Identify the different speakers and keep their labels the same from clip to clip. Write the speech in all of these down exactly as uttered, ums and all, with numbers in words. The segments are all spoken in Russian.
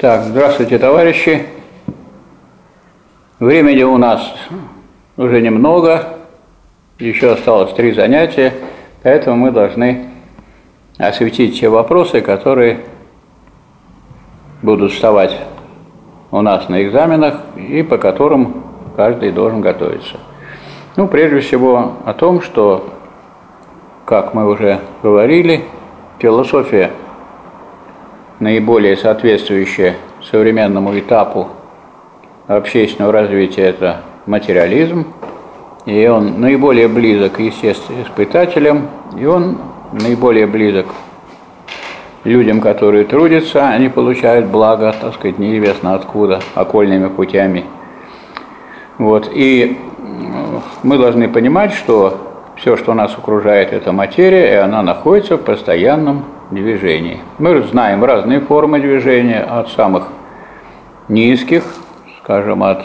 Speaker 1: Так, здравствуйте, товарищи. Времени у нас уже немного, еще осталось три занятия, поэтому мы должны осветить те вопросы, которые будут вставать у нас на экзаменах и по которым каждый должен готовиться. Ну, прежде всего о том, что, как мы уже говорили, философия, наиболее соответствующая современному этапу общественного развития, это материализм, и он наиболее близок, естественно, испытателям, и он наиболее близок людям, которые трудятся, они получают благо, так сказать, неизвестно откуда, окольными путями. Вот. И мы должны понимать, что все, что нас окружает, это материя, и она находится в постоянном движении. Мы знаем разные формы движения, от самых низких, скажем, от,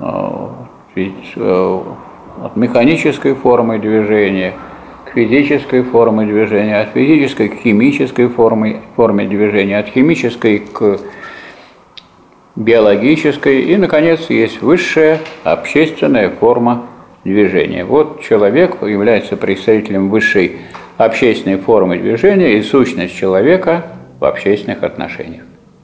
Speaker 1: от механической формы движения к физической форме движения, от физической к химической форме, форме движения, от химической к биологической, и, наконец, есть высшая общественная форма движения. Вот человек является представителем высшей общественной формы движения и сущность человека в общественных отношениях.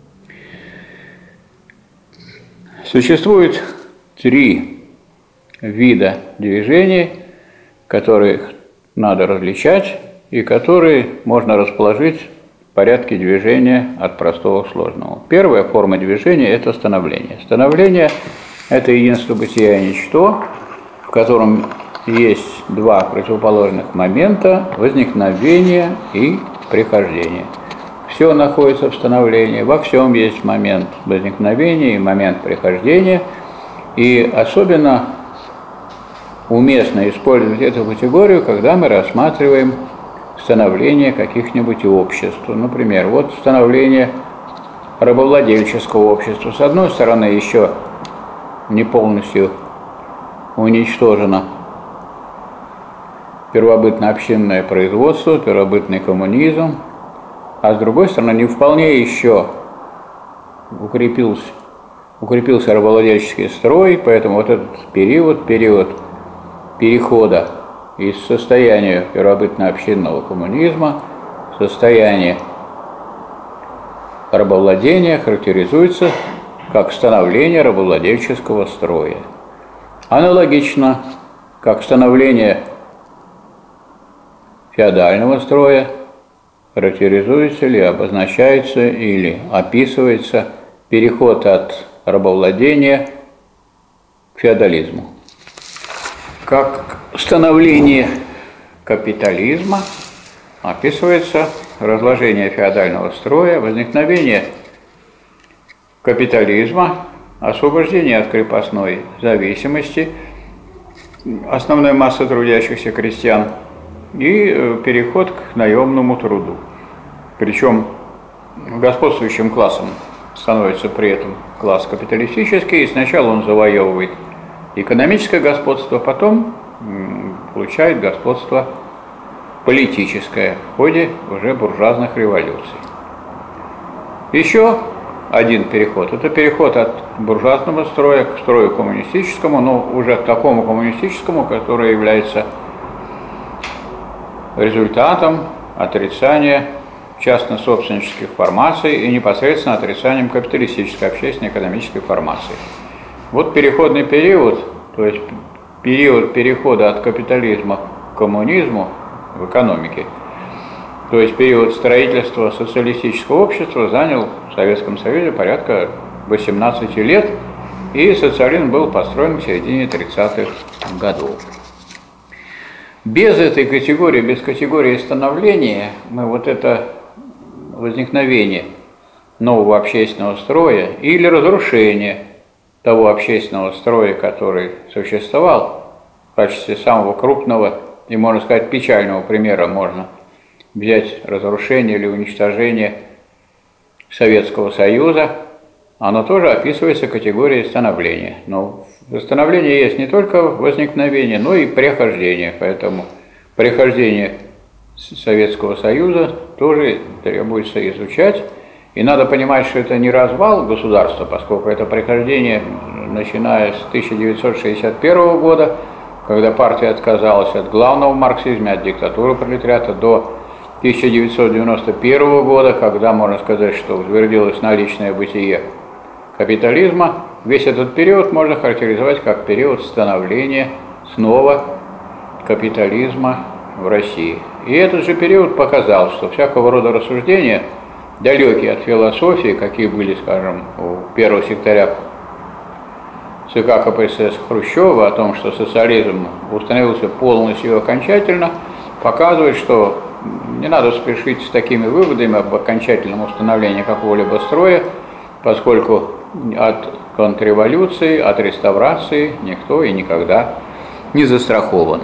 Speaker 1: Существует три вида движений, которых надо различать и которые можно расположить в порядке движения от простого к сложному. Первая форма движения – это становление. Становление – это единство бытия и ничто, в котором есть два противоположных момента – возникновение и прихождение. Все находится в становлении, во всем есть момент возникновения и момент прихождения, и особенно уместно использовать эту категорию, когда мы рассматриваем становление каких-нибудь обществ. Например, вот становление рабовладельческого общества. С одной стороны, еще не полностью уничтожено первобытно-общинное производство, первобытный коммунизм, а с другой стороны, не вполне еще укрепился, укрепился рабовладельческий строй, поэтому вот этот период, период перехода из состояния первобытно-общинного коммунизма в состояние рабовладения характеризуется как становление рабовладельческого строя. Аналогично, как становление феодального строя характеризуется или обозначается или описывается переход от рабовладения к феодализму. Как становление капитализма описывается разложение феодального строя, возникновение капитализма, освобождение от крепостной зависимости основной массы трудящихся крестьян и переход к наемному труду. Причем господствующим классом становится при этом класс капиталистический, и сначала он завоевывает экономическое господство, потом получает господство политическое в ходе уже буржуазных революций. Еще один переход – это переход от буржуазного строя к строю коммунистическому, но уже к такому коммунистическому, который является результатом отрицания частно-собственнических формаций и непосредственно отрицанием капиталистической общественно-экономической формации. Вот переходный период, то есть период перехода от капитализма к коммунизму в экономике, то есть период строительства социалистического общества, занял в Советском Союзе порядка восемнадцати лет, и социализм был построен в середине тридцатых годов. Без этой категории, без категории становления, мы вот это возникновение нового общественного строя или разрушение того общественного строя, который существовал, в качестве самого крупного и, можно сказать, печального примера можно взять разрушение или уничтожение Советского Союза, оно тоже описывается категорией становления. Но в становлении есть не только возникновение, но и прихождение, поэтому прихождение Советского Союза тоже требуется изучать И надо понимать, что это не развал государства, поскольку это прихождение, начиная с тысяча девятьсот шестьдесят первого года, когда партия отказалась от главного марксизма, от диктатуры пролетариата, до тысяча девятьсот девяносто первого года, когда, можно сказать, что утвердилось наличное бытие капитализма. Весь этот период можно характеризовать как период становления снова капитализма в России. И этот же период показал, что всякого рода рассуждения, далекие от философии, какие были, скажем, у первого секретаря ЦК КПСС Хрущева о том, что социализм установился полностью и окончательно, показывает, что не надо спешить с такими выводами об окончательном установлении какого-либо строя, поскольку от контрреволюции, от реставрации никто и никогда не застрахован.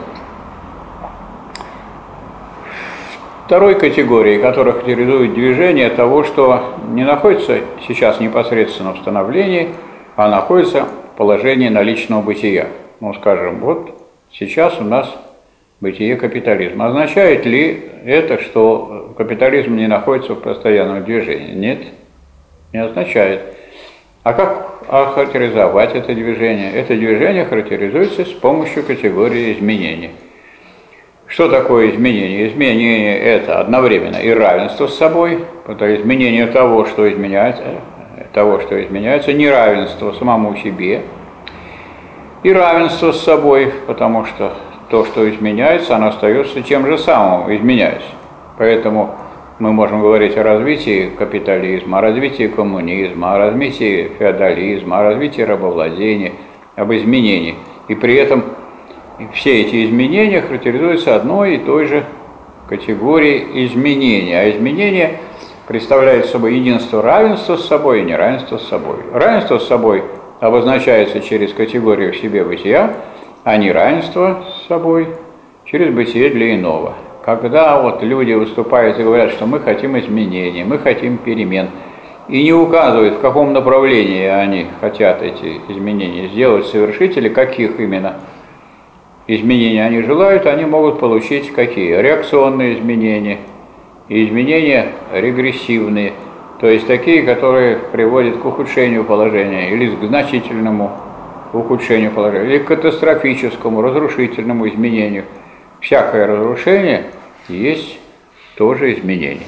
Speaker 1: Второй категорией, которая характеризует движение того, что не находится сейчас непосредственно в становлении, а находится в положении наличного бытия. Ну, скажем, вот сейчас у нас бытие капитализма. Означает ли это, что капитализм не находится в постоянном движении? Нет, не означает. А как охарактеризовать это движение? Это движение характеризуется с помощью категории изменений. Что такое изменение? Изменение – это одновременно и равенство с собой, это изменение того, что изменяется, того, что изменяется, неравенство самому себе, и равенство с собой, потому что то, что изменяется, оно остается тем же самым, изменяясь. Поэтому мы можем говорить о развитии капитализма, о развитии коммунизма, о развитии феодализма, о развитии рабовладения, об изменении. И при этом все эти изменения характеризуются одной и той же категорией изменения. А изменение представляет собой единство равенства с собой и неравенство с собой. Равенство с собой обозначается через категорию в себе бытия, а неравенство с собой через бытие для иного. Когда вот люди выступают и говорят, что мы хотим изменений, мы хотим перемен, и не указывают, в каком направлении они хотят эти изменения сделать, совершить, или каких именно изменений они желают, они могут получить какие? Реакционные изменения и изменения регрессивные, то есть такие, которые приводят к ухудшению положения или к значительному ухудшению положения, или к катастрофическому, разрушительному изменению. Всякое разрушение есть тоже изменение.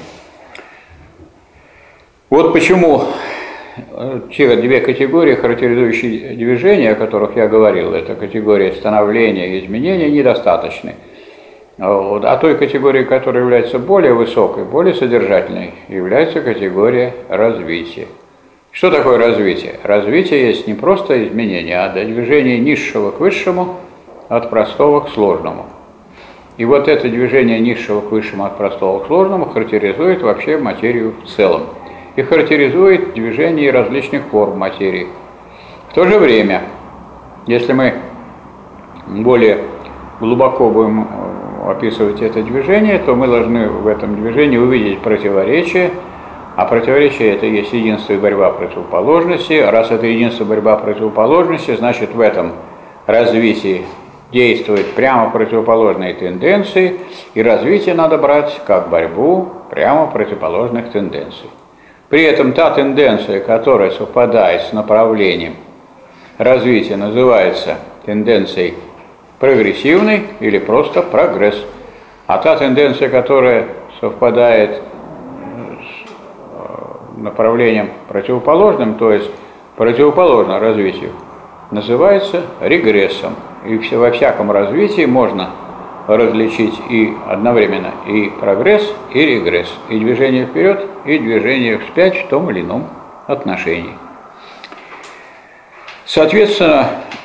Speaker 1: Вот почему те две категории, характеризующие движения, о которых я говорил, это категория становления и изменения, недостаточны. Вот. А той категорией, которая является более высокой, более содержательной, является категория развития. Что такое развитие? Развитие есть не просто изменение, а движение низшего к высшему, от простого к сложному. И вот это движение низшего к высшему, от простого к сложному характеризует вообще материю в целом. И характеризует движение различных форм материи. В то же время, если мы более глубоко будем описывать это движение, то мы должны в этом движении увидеть противоречие, а противоречие – это есть единство и борьба противоположности. Раз это единство и борьба противоположности, значит в этом развитии действуют прямо противоположные тенденции, и развитие надо брать как борьбу прямо противоположных тенденций. При этом та тенденция, которая совпадает с направлением развития, называется тенденцией прогрессивной или просто прогресс. А та тенденция, которая совпадает с направлением противоположным, то есть противоположно развитию, называется регрессом. И во всяком развитии можно различить и одновременно и прогресс, и регресс, и движение вперед, и движение вспять в том или ином отношении. Соответственно,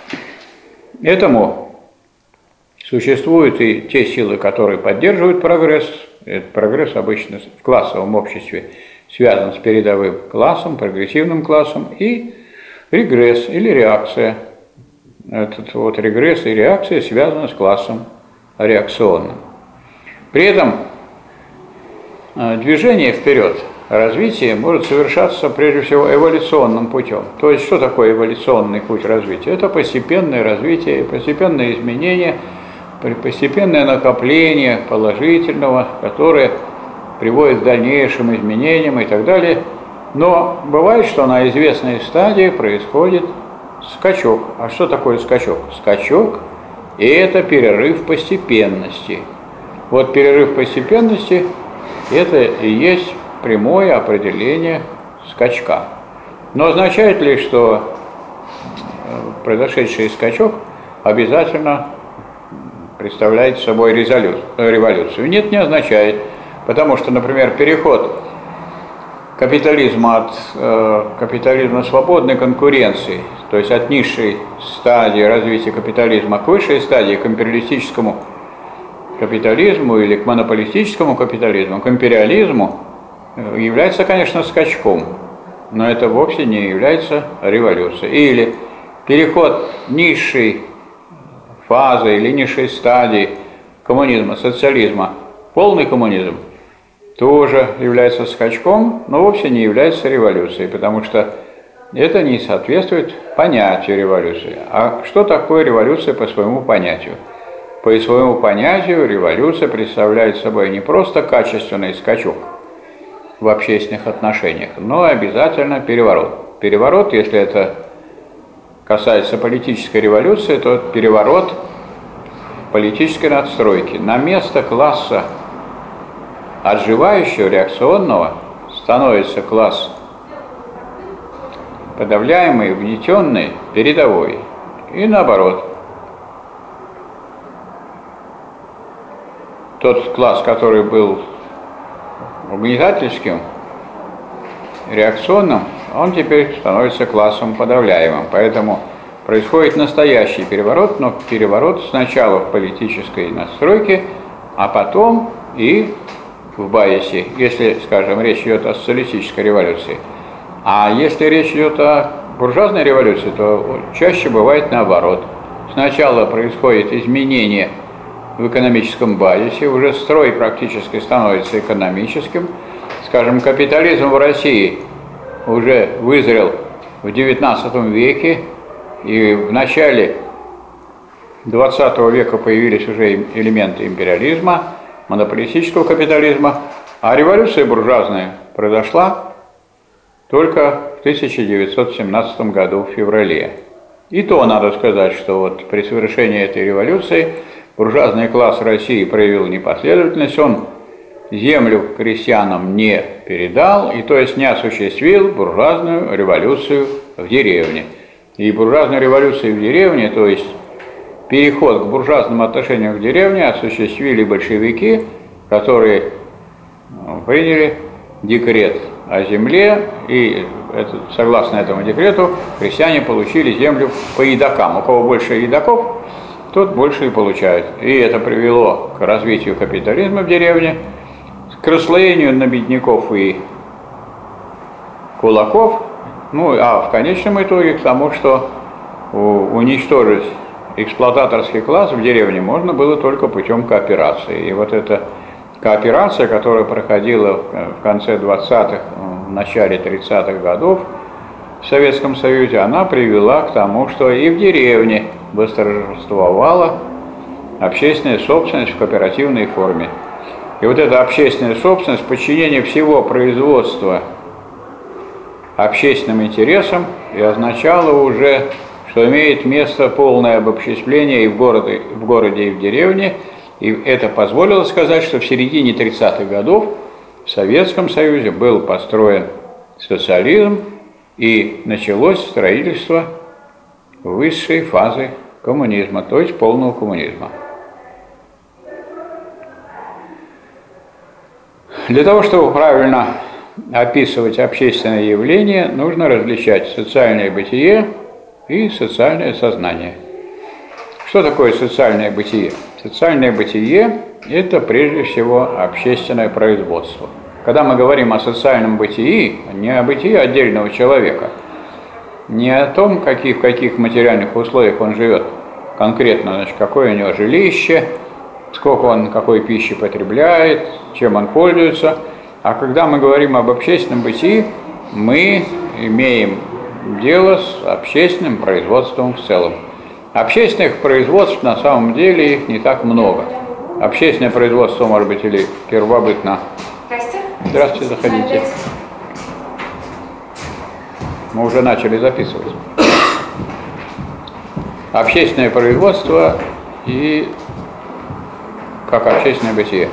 Speaker 1: этому существуют и те силы, которые поддерживают прогресс. Этот прогресс обычно в классовом обществе связан с передовым классом, прогрессивным классом, и регресс или реакция. Этот вот регресс и реакция связаны с классом реакционным. При этом движение вперед, развитие может совершаться прежде всего эволюционным путем. То есть, что такое эволюционный путь развития? Это постепенное развитие, постепенное изменение, постепенное накопление положительного, которое приводит к дальнейшим изменениям и так далее. Но бывает, что на известной стадии происходит скачок. А что такое скачок? Скачок – это перерыв постепенности. Вот перерыв постепенности – это и есть прямое определение скачка. Но означает ли, что произошедший скачок обязательно представляет собой революцию? Нет, не означает. Потому что, например, переход капитализма от э, капитализма свободной конкуренции, то есть от низшей стадии развития капитализма к высшей стадии, к империалистическому капитализму или к монополистическому капитализму, к империализму, является, конечно, скачком, но это вовсе не является революцией. Или переход низшей фазы или низшей стадии коммунизма, социализма, полный коммунизм, тоже является скачком, но вовсе не является революцией, потому что это не соответствует понятию революции. А что такое революция по своему понятию? По своему понятию революция представляет собой не просто качественный скачок в общественных отношениях, но обязательно переворот. Переворот, если это касается политической революции, то переворот политической надстройки. На место класса отживающего, реакционного, становится класс подавляемый, угнетенный, передовой. И наоборот. Тот класс, который был угнетательским, реакционным, он теперь становится классом подавляемым. Поэтому происходит настоящий переворот, но переворот сначала в политической настройке, а потом и в байосе, если, скажем, речь идет о социалистической революции. А если речь идет о буржуазной революции, то чаще бывает наоборот. Сначала происходит изменение в экономическом базисе, уже строй практически становится экономическим. Скажем, капитализм в России уже вызрел в девятнадцатом веке, и в начале двадцатого века появились уже элементы империализма, монополистического капитализма, а революция буржуазная произошла только в тысяча девятьсот семнадцатом году в феврале. И то надо сказать, что вот при совершении этой революции буржуазный класс России проявил непоследовательность, он землю крестьянам не передал, и то есть не осуществил буржуазную революцию в деревне. И буржуазную революцию в деревне, то есть переход к буржуазному отношению к деревне, осуществили большевики, которые приняли декрет о земле, и это, согласно этому декрету крестьяне получили землю по едокам. У кого больше едоков, тот больше и получает. И это привело к развитию капитализма в деревне, к расслоению на бедняков и кулаков, ну а в конечном итоге к тому, что уничтожить эксплуататорский класс в деревне можно было только путем кооперации. И вот эта кооперация, которая проходила в конце двадцатых, в начале тридцатых годов в Советском Союзе, она привела к тому, что и в деревне восторжествовала общественная собственность в кооперативной форме. И вот эта общественная собственность, подчинение всего производства общественным интересам, и означало уже, что имеет место полное обобществление и в городе, в городе, и в деревне. И это позволило сказать, что в середине тридцатых годов в Советском Союзе был построен социализм, и началось строительство высшей фазы коммунизма, то есть полного коммунизма. Для того, чтобы правильно описывать общественное явление, нужно различать социальное бытие и социальное сознание. Что такое социальное бытие? Социальное бытие – это прежде всего общественное производство. Когда мы говорим о социальном бытии, не о бытии отдельного человека, не о том, какие, в каких материальных условиях он живет конкретно, значит, какое у него жилище, сколько он какой пищи потребляет, чем он пользуется. А когда мы говорим об общественном бытии, мы имеем дело с общественным производством в целом. Общественных производств на самом деле их не так много. Общественное производство может быть или первобытно.
Speaker 2: Здрасте.
Speaker 1: Здравствуйте, заходите. Мы уже начали записывать. Общественное производство и как общественное бытие.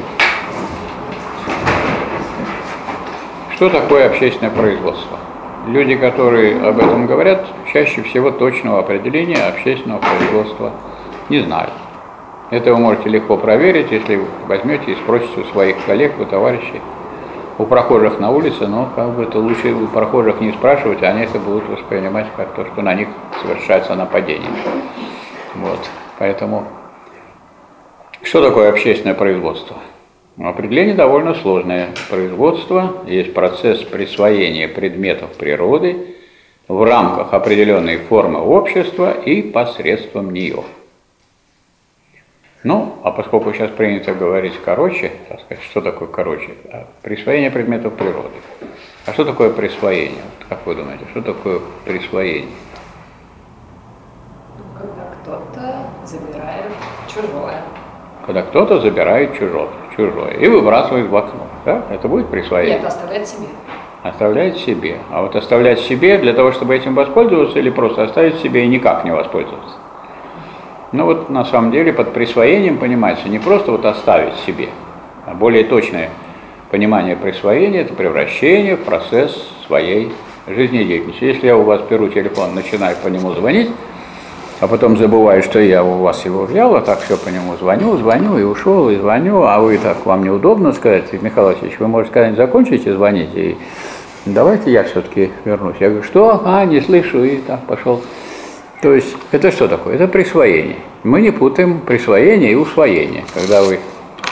Speaker 1: Что такое общественное производство? Люди, которые об этом говорят, чаще всего точного определения общественного производства не знают. Это вы можете легко проверить, если вы возьмете и спросите у своих коллег, у товарищей, у прохожих на улице, но как бы это лучше у прохожих не спрашивать, они это будут воспринимать как то, что на них совершается нападение. Вот. Поэтому, что такое общественное производство? Определение довольно сложное. Производство есть процесс присвоения предметов природы в рамках определенной формы общества и посредством нее. Ну, а поскольку сейчас принято говорить короче, так сказать, что такое короче? Присвоение предметов природы. А что такое присвоение? Вот как вы думаете, что такое присвоение?
Speaker 2: Когда кто-то забирает чужое.
Speaker 1: Когда кто-то забирает чужое, чужое и выбрасывает в окно. Да? Это будет присвоение?
Speaker 2: Нет, оставляет себе.
Speaker 1: Оставляет себе. А вот оставлять себе для того, чтобы этим воспользоваться, или просто оставить себе и никак не воспользоваться? Ну вот на самом деле под присвоением понимается не просто вот оставить себе, а более точное понимание присвоения – это превращение в процесс своей жизнедеятельности. Если я у вас беру телефон, начинаю по нему звонить, а потом забываю, что я у вас его взял, а так все по нему звоню, звоню и ушел, и звоню, а вы так, вам неудобно сказать, Михаил Васильевич, вы, может, когда-нибудь закончите звонить, и давайте я все-таки вернусь. Я говорю, что? А, не слышу, и так пошел. То есть, это что такое? Это присвоение. Мы не путаем присвоение и усвоение. Когда вы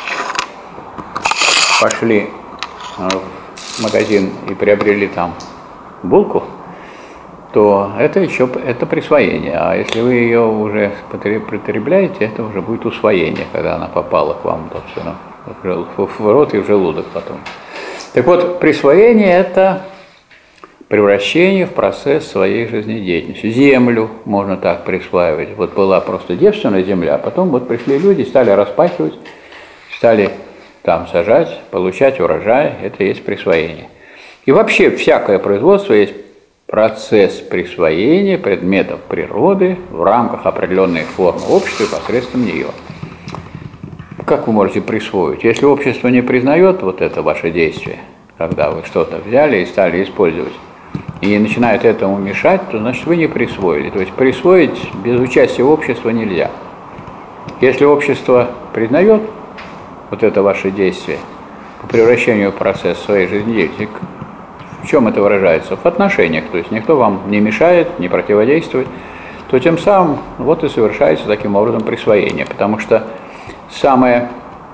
Speaker 1: пошли в магазин и приобрели там булку, то это еще это присвоение. А если вы ее уже потребляете, это уже будет усвоение, когда она попала к вам в рот и в желудок потом. Так вот, присвоение – это превращение в процесс своей жизнедеятельности. Землю можно так присваивать. Вот была просто девственная земля, а потом вот пришли люди, стали распахивать, стали там сажать, получать урожай. Это и есть присвоение. И вообще всякое производство есть процесс присвоения предметов природы в рамках определенной формы общества и посредством нее. Как вы можете присвоить? Если общество не признает вот это ваше действие, когда вы что-то взяли и стали использовать, и начинает этому мешать, то значит вы не присвоили. То есть присвоить без участия общества нельзя. Если общество признает вот это ваше действие по превращению в процесс своей жизнедеятельности, в чем это выражается? В отношениях, то есть никто вам не мешает, не противодействует, то тем самым вот и совершается таким образом присвоение, потому что самое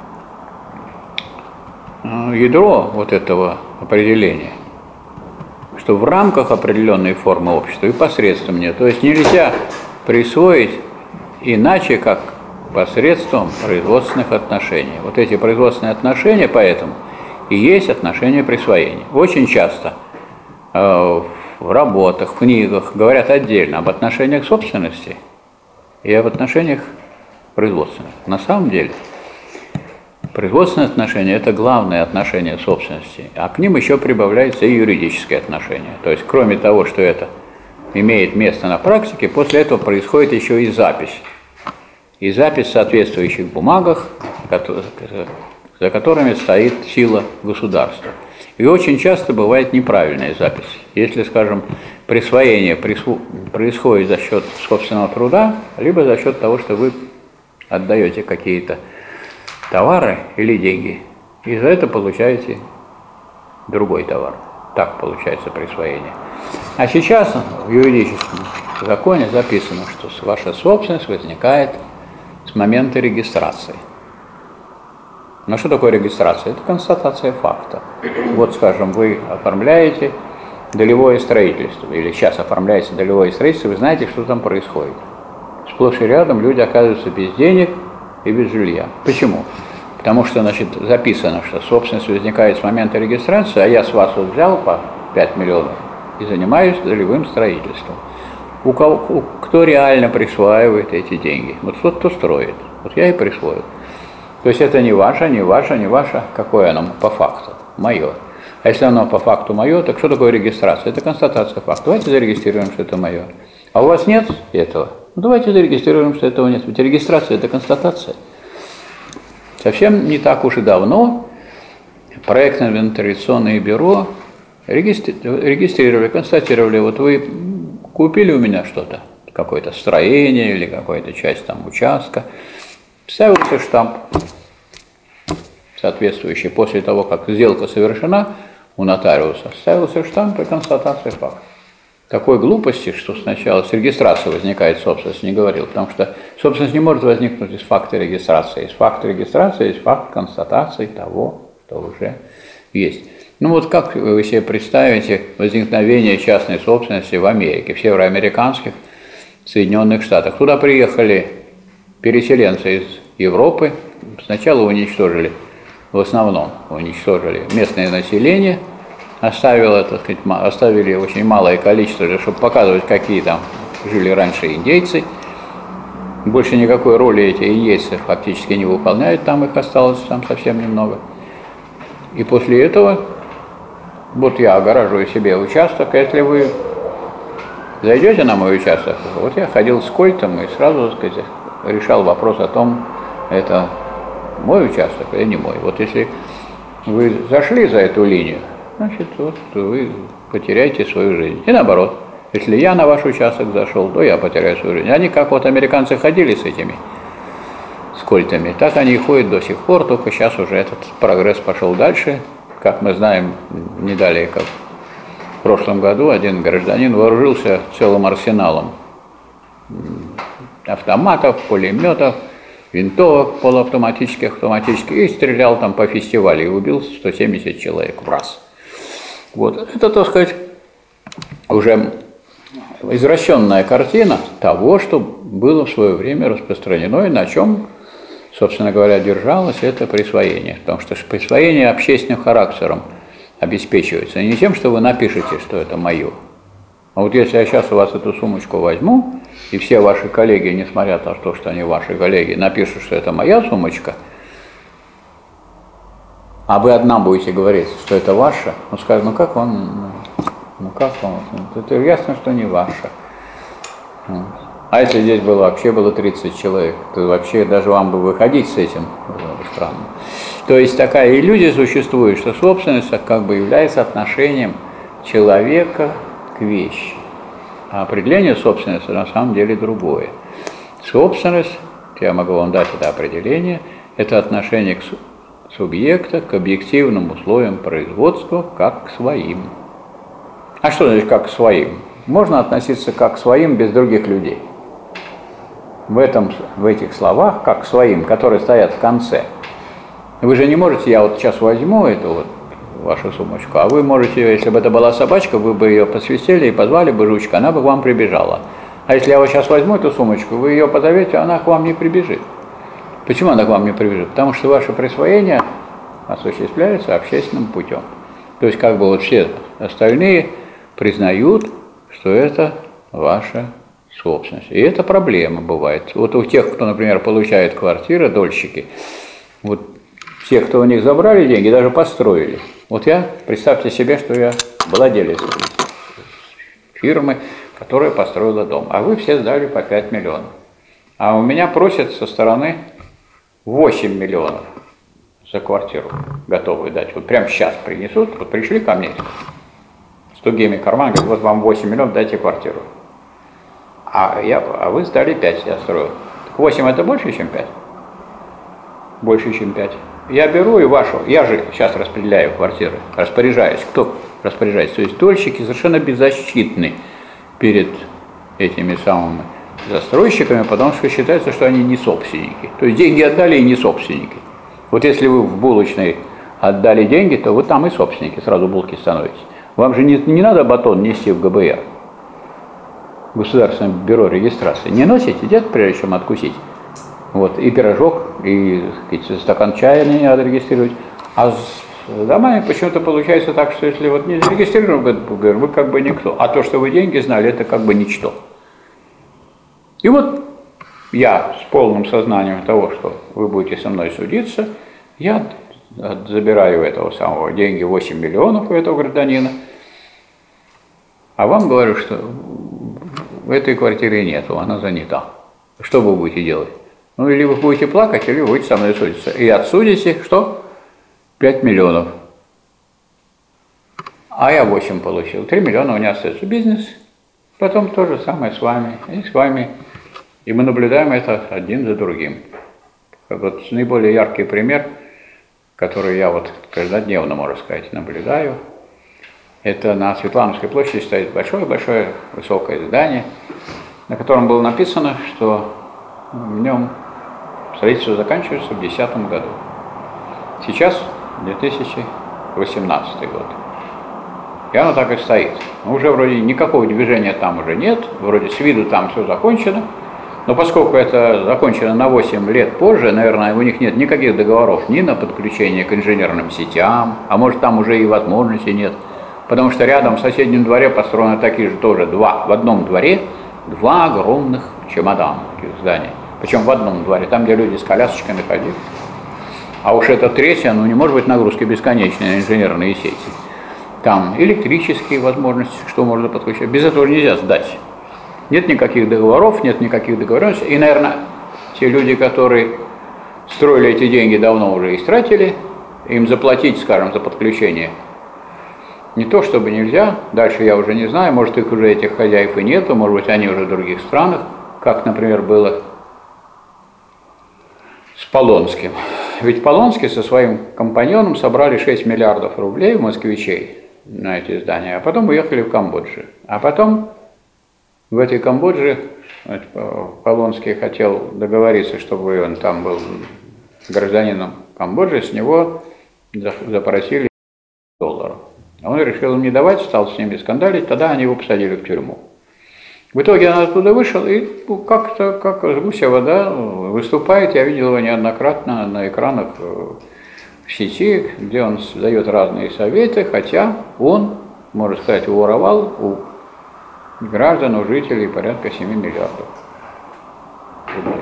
Speaker 1: ядро вот этого определения, что в рамках определенной формы общества и посредством нее, то есть нельзя присвоить иначе, как посредством производственных отношений. Вот эти производственные отношения поэтому и есть отношения присвоения. Очень часто э, в работах, в книгах говорят отдельно об отношениях собственности и об отношениях производственных. На самом деле производственные отношения – это главное отношение собственности, а к ним еще прибавляются и юридические отношения. То есть, кроме того, что это имеет место на практике, после этого происходит еще и запись. И запись в соответствующих бумагах, за которыми стоит сила государства. И очень часто бывает неправильная запись. Если, скажем, присвоение происходит за счет собственного труда, либо за счет того, что вы отдаете какие-то товары или деньги, и за это получаете другой товар. Так получается присвоение. А сейчас в юридическом законе записано, что ваша собственность возникает с момента регистрации. Но что такое регистрация? Это констатация факта. Вот, скажем, вы оформляете долевое строительство, или сейчас оформляете долевое строительство, вы знаете, что там происходит. Сплошь и рядом люди оказываются без денег и без жилья. Почему? Потому что, значит, записано, что собственность возникает с момента регистрации, а я с вас вот взял по пять миллионов и занимаюсь долевым строительством. У кого, у, кто реально присваивает эти деньги? Вот тот, кто строит. Вот я и присвоил. То есть это не ваше, не ваше, не ваше, какое оно по факту, мое. А если оно по факту мое, так что такое регистрация? Это констатация факта. Давайте зарегистрируем, что это мое. А у вас нет этого? Ну, давайте зарегистрируем, что этого нет. Ведь регистрация – это констатация. Совсем не так уж и давно проектно-инвентаризационное бюро регистрировали, констатировали, вот вы купили у меня что-то, какое-то строение или какая-то часть там участка, ставился штамп соответствующий после того, как сделка совершена у нотариуса, ставился штамп и констатация факта. Такой глупости, что сначала с регистрацией возникает собственность, не говорил, потому что собственность не может возникнуть из факта регистрации. Из факта регистрации есть факт констатации того, что уже есть. Ну вот как вы себе представите возникновение частной собственности в Америке, в североамериканских Соединенных Штатах? Туда приехали переселенцы из Европы, сначала уничтожили, в основном уничтожили местное население, оставило, так сказать, оставили очень малое количество, чтобы показывать, какие там жили раньше индейцы. Больше никакой роли эти индейцы фактически не выполняют, там их осталось там совсем немного. И после этого, вот я огораживаю себе участок, если вы зайдете на мой участок, вот я ходил с кольтом и сразу, так сказать, решал вопрос о том, это мой участок или не мой. Вот если вы зашли за эту линию, значит, вот вы потеряете свою жизнь. И наоборот, если я на ваш участок зашел, то я потеряю свою жизнь. Они как вот американцы ходили с этими, с кольтами, так они и ходят до сих пор, только сейчас уже этот прогресс пошел дальше. Как мы знаем, не далее, как в прошлом году, один гражданин вооружился целым арсеналом автоматов, пулеметов, винтовок полуавтоматических, автоматических, и стрелял там по фестивалю, и убил сто семьдесят человек в раз. Вот, это, так сказать, уже извращенная картина того, что было в свое время распространено, и на чем, собственно говоря, держалось это присвоение. Потому что присвоение общественным характером обеспечивается не тем, что вы напишете, что это мое. А вот если я сейчас у вас эту сумочку возьму, и все ваши коллеги, несмотря на то, что они ваши коллеги, напишут, что это моя сумочка, а вы одна будете говорить, что это ваша, ну скажут, ну как он, ну как он, это ясно, что не ваша. А если здесь было вообще было тридцать человек, то вообще даже вам бы выходить с этим было бы странно. То есть такая иллюзия существует, что собственность как бы является отношением человека к вещи. А определение собственности на самом деле другое. Собственность, я могу вам дать это определение, это отношение к субъекта к объективным условиям производства как к своим. А что значит как к своим? Можно относиться как к своим без других людей. В, этом, в этих словах как к своим, которые стоят в конце. Вы же не можете, я вот сейчас возьму эту вот вашу сумочку, а вы можете, если бы это была собачка, вы бы ее посвистели и позвали бы жучка, она бы к вам прибежала. А если я вот сейчас возьму эту сумочку, вы ее позовете, она к вам не прибежит. Почему она к вам не прибежит? Потому что ваше присвоение осуществляется общественным путем. То есть как бы вот все остальные признают, что это ваша собственность. И это проблема бывает. Вот у тех, кто, например, получает квартиры, дольщики, вот те, кто у них забрали деньги, даже построили. Вот я, представьте себе, что я владелец фирмы, которая построила дом, а вы все сдали по пять миллионов. А у меня просят со стороны восемь миллионов за квартиру, готовы дать. Вот прямо сейчас принесут, вот пришли ко мне с тугими карманами, говорят, вот вам восемь миллионов, дайте квартиру. А, я, а вы сдали пять, я строил. Так восемь это больше, чем пять? Больше, чем пять. Я беру и вашу, я же сейчас распределяю квартиры, распоряжаюсь. Кто распоряжается? То есть дольщики совершенно беззащитны перед этими самыми застройщиками, потому что считается, что они не собственники. То есть деньги отдали и не собственники. Вот если вы в булочной отдали деньги, то вы там и собственники, сразу булки становитесь. Вам же не, не надо батон нести в гэ бэ эр, Государственное бюро регистрации. Не носите, где-то прежде чем откусить. Вот, и пирожок, и, так сказать, стакан чая не надо регистрировать. А с домами почему-то получается так, что если вот не зарегистрирован в гэ бэ эр, вы как бы никто. А то, что вы деньги знали, это как бы ничто. И вот я с полным сознанием того, что вы будете со мной судиться, я забираю у этого самого деньги восемь миллионов у этого гражданина, а вам говорю, что в этой квартире нету, она занята. Что вы будете делать? Ну, или вы будете плакать, или вы будете со мной судиться. И отсудите, что? пять миллионов. А я восемь получил. три миллиона у меня остается. Бизнес. Потом то же самое с вами. И с вами. И мы наблюдаем это один за другим. Вот наиболее яркий пример, который я вот каждодневно, можно сказать, наблюдаю, это на Светлановской площади стоит большое-большое высокое здание, на котором было написано, что в нем строительство заканчивается в две тысячи десятом году. Сейчас две тысячи восемнадцатый год. И оно так и стоит. Но уже вроде никакого движения там уже нет, вроде с виду там все закончено. Но поскольку это закончено на восемь лет позже, наверное, у них нет никаких договоров ни на подключение к инженерным сетям, а может там уже и возможности нет. Потому что рядом в соседнем дворе построены такие же тоже два, в одном дворе два огромных чемодана, таких зданий. Причем в одном дворе, там, где люди с колясочками ходили. А уж это третье, ну не может быть нагрузки бесконечной на инженерные сети. Там электрические возможности, что можно подключать. Без этого нельзя сдать. Нет никаких договоров, нет никаких договоренностей. И, наверное, те люди, которые строили эти деньги, давно уже истратили. Им заплатить, скажем, за подключение не то чтобы нельзя. Дальше я уже не знаю, может, их уже этих хозяев и нету, может быть, они уже в других странах, как, например, было с Полонским. Ведь Полонский со своим компаньоном собрали шесть миллиардов рублей у москвичей на эти здания, а потом уехали в Камбоджу. А потом в этой Камбодже Полонский хотел договориться, чтобы он там был гражданином Камбоджи, с него запросили долларов. Он решил им не давать, стал с ними скандалить, тогда они его посадили в тюрьму. В итоге он оттуда вышел и ну, как-то, как с гуся вода, выступает. Я видел его неоднократно на экранах в сети, где он дает разные советы, хотя он, можно сказать, уворовал у граждан, у жителей порядка семи миллиардов рублей.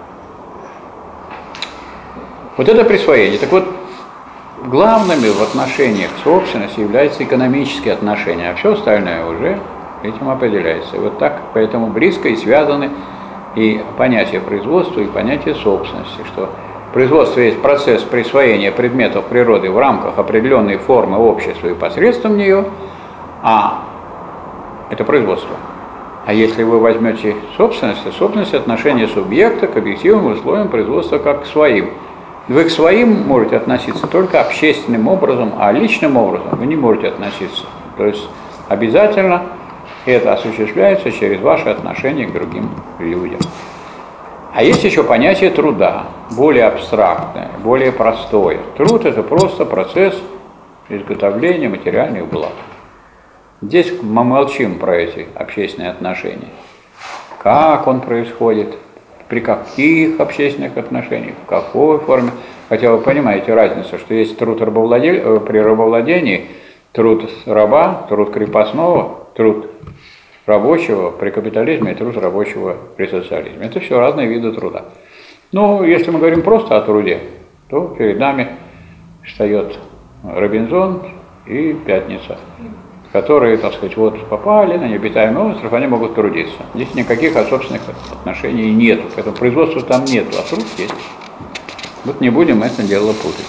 Speaker 1: Вот это присвоение. Так вот, главными в отношениях к собственности являются экономические отношения, а все остальное уже этим определяется. И вот так, поэтому близко и связаны и понятие производства, и понятие собственности, что производство есть процесс присвоения предметов природы в рамках определенной формы общества и посредством нее, а это производство. А если вы возьмете собственность, то собственность – отношение субъекта к объективным условиям производства как к своим. Вы к своим можете относиться только общественным образом, а личным образом вы не можете относиться. То есть обязательно это осуществляется через ваши отношения к другим людям. А есть еще понятие труда, более абстрактное, более простое. Труд – это просто процесс изготовления материальных благ. Здесь мы молчим про эти общественные отношения. Как он происходит, при каких общественных отношениях, в какой форме. Хотя вы понимаете разницу, что есть труд рабовладель... при рабовладении, труд раба, труд крепостного, труд рабочего при капитализме и труд рабочего при социализме. Это все разные виды труда. Ну, если мы говорим просто о труде, то перед нами встает Робинзон и Пятница, которые, так сказать, вот попали на необитаемый остров, они могут трудиться. Здесь никаких собственных отношений нет, поэтому производства там нет, а труд есть. Вот не будем это дело путать.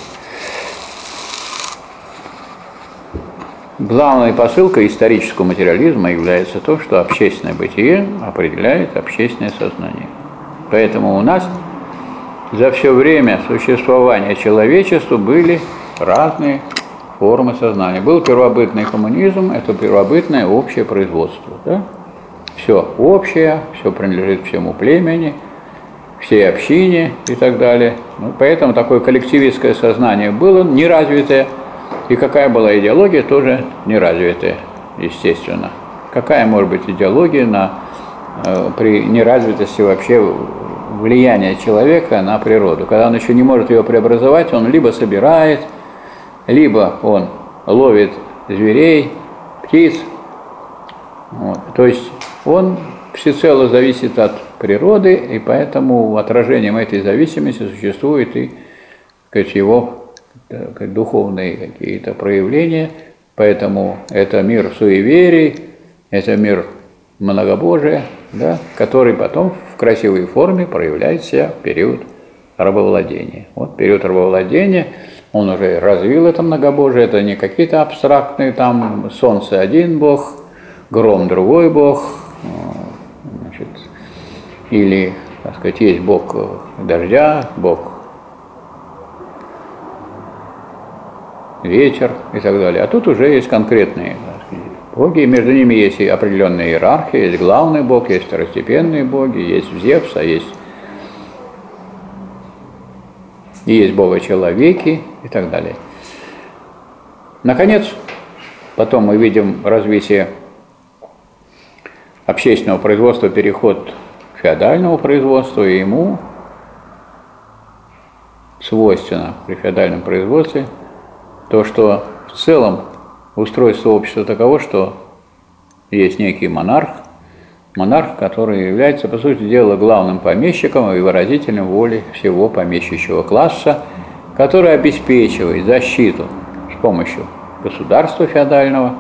Speaker 1: Главной посылкой исторического материализма является то, что общественное бытие определяет общественное сознание. Поэтому у нас за все время существования человечества были разные формы сознания. Был первобытный коммунизм, это первобытное общее производство. Да? Все общее, все принадлежит всему племени, всей общине и так далее. Ну, поэтому такое коллективистское сознание было неразвитое, и какая была идеология, тоже неразвитая, естественно. Какая может быть идеология на, э, при неразвитости вообще влияния человека на природу? Когда он еще не может ее преобразовать, он либо собирает, либо он ловит зверей, птиц. Вот. То есть он всецело зависит от природы, и поэтому отражением этой зависимости существует и, так сказать, его так, духовные какие-то проявления, поэтому это мир суеверий, это мир многобожия, да, который потом в красивой форме проявляет себя в период рабовладения. Вот период рабовладения, он уже развил это многобожие, это не какие-то абстрактные, там солнце один бог, гром другой бог, значит, или, так сказать, есть бог дождя, бог ветер и так далее. А тут уже есть конкретные, так сказать, боги, и между ними есть и определенная иерархия, есть главный бог, есть второстепенные боги, есть Зевс, а есть и есть бога-человеки и так далее. Наконец, потом мы видим развитие общественного производства, переход к феодальному производству, и ему свойственно при феодальном производстве то, что в целом устройство общества таково, что есть некий монарх, монарх, который является, по сути дела, главным помещиком и выразителем воли всего помещичьего класса, который обеспечивает защиту с помощью государства феодального,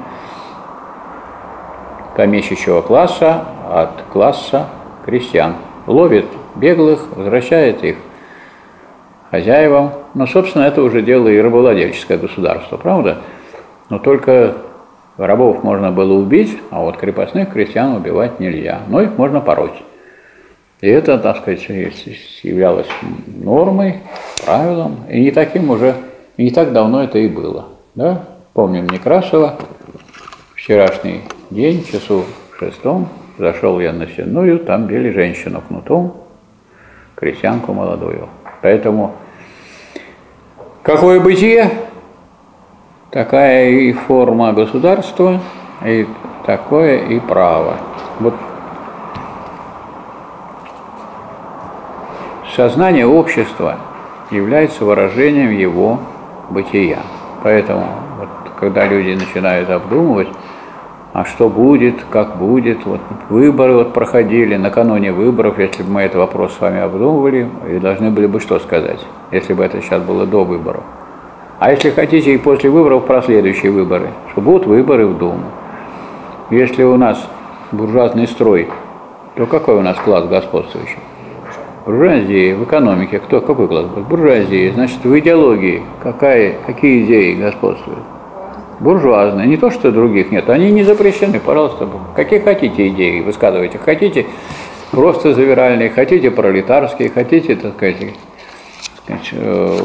Speaker 1: помещичьего класса от класса крестьян. Ловит беглых, возвращает их хозяевам. Но, собственно, это уже дело и рабовладельческое государство, правда? Но только рабов можно было убить, а вот крепостных крестьян убивать нельзя. Но их можно пороть. И это, так сказать, являлось нормой, правилом. И не таким уже, и не так давно это и было. Да? Помним Некрасова, вчерашний день, часу в шестом, зашел я на сенную, там били женщину кнутом, крестьянку молодую. Поэтому какое бытие, такая и форма государства, и такое и право. Вот сознание общества является выражением его бытия. Поэтому, вот, когда люди начинают обдумывать, а что будет, как будет, вот выборы вот проходили, накануне выборов, если бы мы этот вопрос с вами обдумывали, и должны были бы что сказать, если бы это сейчас было до выборов. А если хотите, и после выборов про следующие выборы, что будут выборы в Думу. Если у нас буржуазный строй, то какой у нас класс господствующий? Буржуазия. В экономике кто, какой класс? Буржуазия. Значит, в идеологии какая, какие идеи господствуют? Буржуазные. Не то, что других нет. Они не запрещены, пожалуйста. Какие хотите идеи высказывайте. Хотите просто завиральные, хотите пролетарские, хотите, так сказать, так сказать,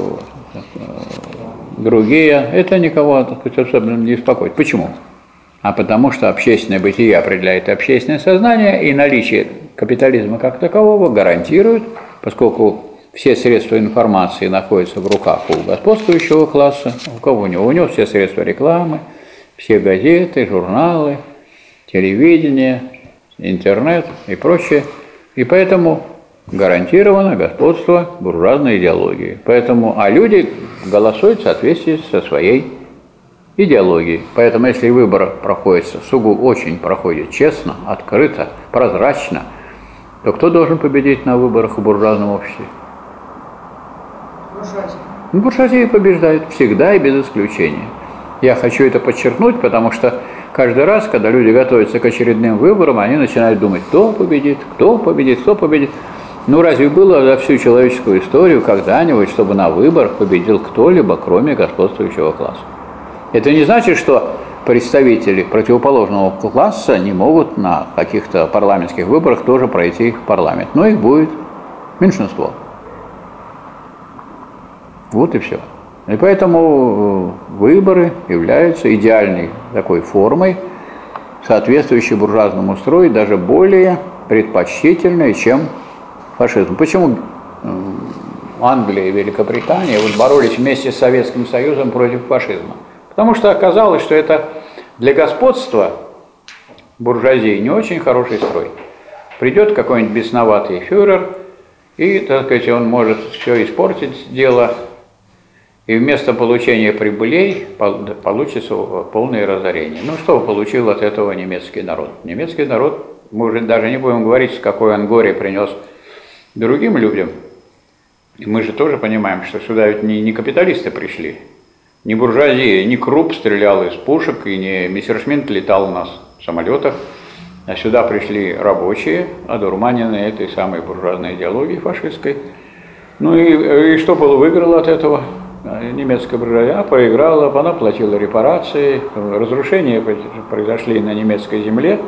Speaker 1: другие. Это никого, так сказать, особенно не беспокоит. Почему? А потому что общественное бытие определяет общественное сознание, и наличие капитализма как такового гарантирует, поскольку все средства информации находятся в руках у господствующего класса, у кого у него? У него все средства рекламы, все газеты, журналы, телевидение, интернет и прочее. И поэтому гарантировано господство буржуазной идеологии. Поэтому, а люди голосуют в соответствии со своей идеологией. Поэтому, если выбор проходит сугубо очень проходит честно, открыто, прозрачно, то кто должен победить на выборах в буржуазном обществе?
Speaker 2: Буржуазия.
Speaker 1: Ну, буржуазия побеждает всегда и без исключения. Я хочу это подчеркнуть, потому что каждый раз, когда люди готовятся к очередным выборам, они начинают думать, кто победит, кто победит, кто победит. Ну, разве было за всю человеческую историю когда-нибудь, чтобы на выборах победил кто-либо, кроме господствующего класса? Это не значит, что представители противоположного класса не могут на каких-то парламентских выборах тоже пройти в парламент. Но их будет меньшинство. Вот и все. И поэтому выборы являются идеальной такой формой, соответствующей буржуазному строю, даже более предпочтительной, чем фашизм. Почему Англия и Великобритания вот боролись вместе с Советским Союзом против фашизма? Потому что оказалось, что это для господства буржуазии не очень хороший строй. Придет какой-нибудь бесноватый фюрер, и, так сказать, он может все испортить дело, и вместо получения прибылей получится полное разорение. Ну, что получил от этого немецкий народ? Немецкий народ, мы уже даже не будем говорить, с какой он горе принес другим людям, И мы же тоже понимаем, что сюда ведь не, не капиталисты пришли, не буржуазия, не Крупп стрелял из пушек, и не Мессершмитт летал у нас в самолетах, а сюда пришли рабочие, одурманенные этой самой буржуазной идеологией фашистской. Ну и, и что было выиграло от этого? Немецкая буржуазия проиграла, она платила репарации, разрушения произошли на немецкой земле.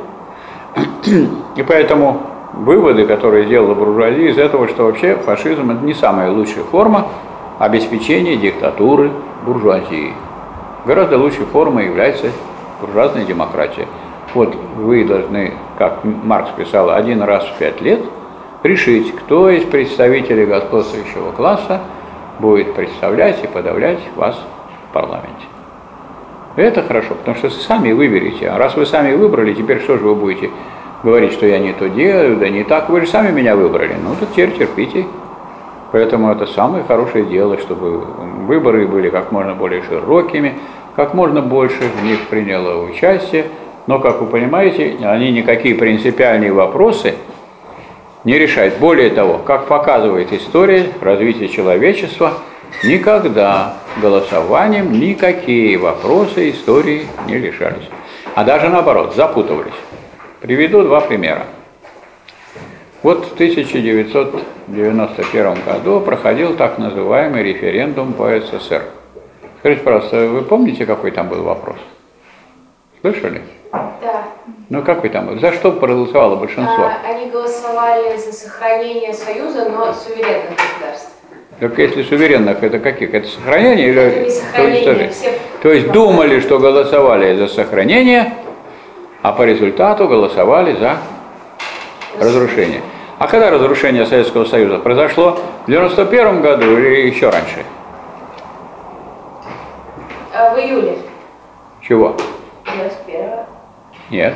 Speaker 1: И поэтому выводы, которые сделала буржуазия из этого, что вообще фашизм – это не самая лучшая форма обеспечения диктатуры буржуазии. Гораздо лучшей формой является буржуазная демократия. Вот вы должны, как Маркс писал, один раз в пять лет решить, кто из представителей господствующего класса будет представлять и подавлять вас в парламенте. Это хорошо, потому что сами выберете. А раз вы сами выбрали, теперь что же вы будете говорить, что я не то делаю, да не так, вы же сами меня выбрали. Ну, то теперь терпите. Поэтому это самое хорошее дело, чтобы выборы были как можно более широкими, как можно больше в них приняло участие. Но, как вы понимаете, они никакие принципиальные вопросы не решают. Более того, как показывает история развития человечества, никогда голосованием никакие вопросы истории не решались. А даже наоборот, запутывались. Приведу два примера. Вот в тысяча девятьсот девяносто первом году проходил так называемый референдум по СССР. Скажите, пожалуйста, вы помните, какой там был вопрос? Слышали?
Speaker 3: Да.
Speaker 1: Ну, какой там был? За что проголосовало большинство?
Speaker 3: А, они голосовали за сохранение Союза, но суверенных государств.
Speaker 1: Так если суверенных, это каких? Это сохранение или
Speaker 3: это не сохранение, все...
Speaker 1: То есть думали, что голосовали за сохранение, а по результату голосовали за разрушение. А когда разрушение Советского Союза произошло? В девяносто первом году или еще раньше?
Speaker 3: А, в июле.
Speaker 1: Чего?
Speaker 3: девяносто первого.
Speaker 1: Нет.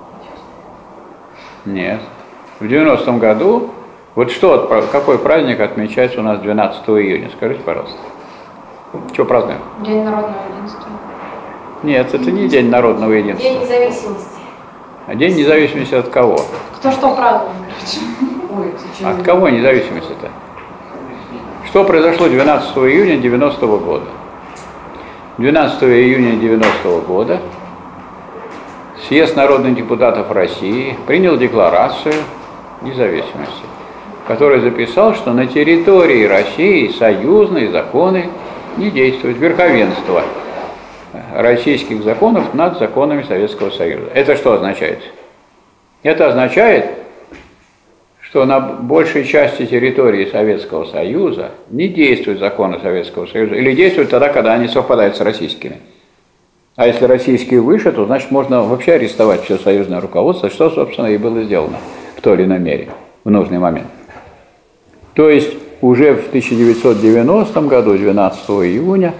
Speaker 1: Нет. В девяностом году, вот что, какой праздник отмечается у нас двенадцатого июня? Скажите, пожалуйста. Что празднуем?
Speaker 3: День народного единства.
Speaker 1: Нет, это не День народного единства.
Speaker 3: День независимости.
Speaker 1: А День независимости от кого?
Speaker 3: Кто что празднует, короче.
Speaker 2: Ой,
Speaker 1: От кого независимость-то? Что произошло двенадцатого июня девяностого года? двенадцатого июня девяностого года Съезд народных депутатов России принял декларацию независимости, в которой записал, что на территории России союзные законы не действуют, верховенство российских законов над законами Советского Союза. Это что означает? Это означает, что на большей части территории Советского Союза не действуют законы Советского Союза, или действуют тогда, когда они совпадают с российскими. А если российские выше, то значит можно вообще арестовать все союзное руководство, что, собственно, и было сделано в той или иной мере в нужный момент. То есть уже в тысяча девятьсот девяностом году, двенадцатого июня,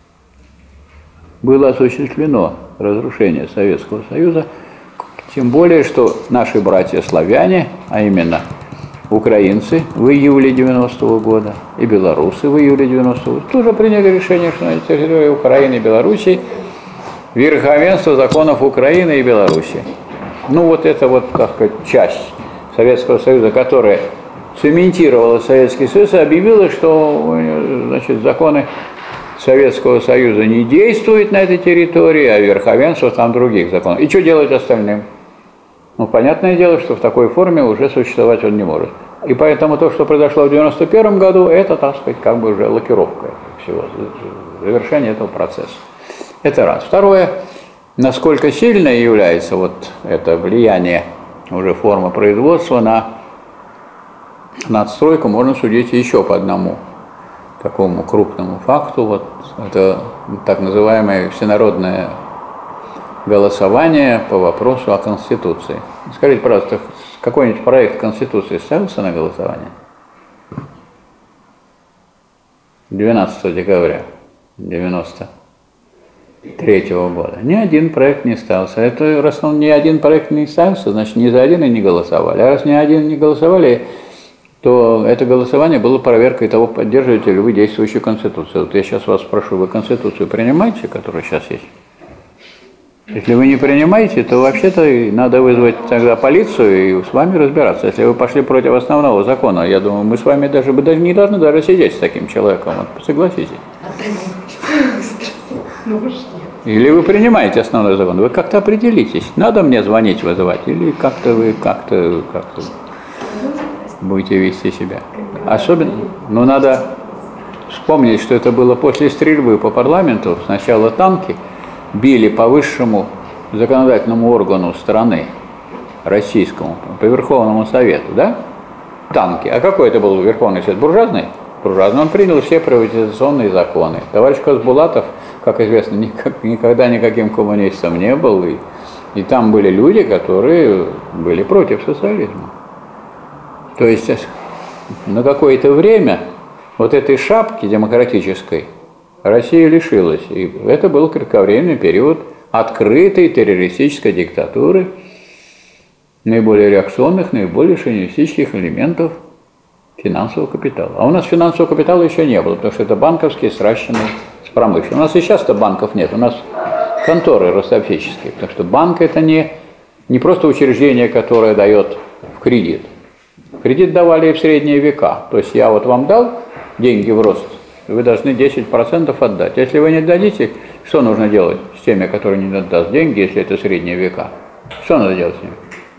Speaker 1: было осуществлено разрушение Советского Союза, тем более, что наши братья-славяне, а именно украинцы в июле девяностого года и белорусы в июле девяностого года, тоже приняли решение, что на территории Украины и Белоруссии верховенство законов Украины и Белоруссии. Ну вот это вот, так сказать, часть Советского Союза, которая цементировала Советский Союз и объявила, что, значит, законы Советского Союза не действуют на этой территории, а верховенство там других законов. И что делать остальным? Ну, понятное дело, что в такой форме уже существовать он не может. И поэтому то, что произошло в девяносто первом году, это, так сказать, как бы уже лакировка всего, завершение этого процесса. Это раз. Второе, насколько сильно является вот это влияние уже формы производства на надстройку, можно судить еще по одному такому крупному факту. Вот это так называемое всенародное голосование по вопросу о Конституции. Скажите, пожалуйста, какой-нибудь проект Конституции ставился на голосование? двенадцатого декабря девяносто третьего года. Ни один проект не ставился. Это раз он ни один проект не ставился, значит, ни за один и не голосовали. А раз ни один не голосовали, то это голосование было проверкой того, поддерживаете ли вы действующую Конституцию. Вот я сейчас вас спрошу, вы Конституцию принимаете, которая сейчас есть? Если вы не принимаете, то вообще-то надо вызвать тогда полицию и с вами разбираться. Если вы пошли против основного закона, я думаю, мы с вами даже, мы даже не должны даже сидеть с таким человеком. Вот, согласитесь. Или вы принимаете основной закон, вы как-то определитесь, надо мне звонить, вызывать, или как-то вы как-то как-то будете вести себя. Особенно, ну надо вспомнить, что это было после стрельбы по парламенту. Сначала танки били по высшему законодательному органу страны, российскому, по Верховному Совету, да? Танки. А какой это был Верховный Совет? Буржуазный? Буржуазный. Он принял все приватизационные законы. Товарищ Хасбулатов, как известно, никак, никогда никаким коммунистом не был. И, и там были люди, которые были против социализма. То есть на какое-то время вот этой шапки демократической Россия лишилась. И это был кратковременный период открытой террористической диктатуры, наиболее реакционных, наиболее шовинистических элементов финансового капитала. А у нас финансового капитала еще не было, потому что это банковские, сращенные с промышленным. У нас и сейчас-то банков нет, у нас конторы ростовщические, потому что банк это не, не просто учреждение, которое дает в кредит. Кредит давали и в средние века. То есть я вот вам дал деньги в рост, вы должны десять процентов отдать. Если вы не дадите, что нужно делать с теми, которые не отдаст деньги, если это средние века? Что надо делать с ними?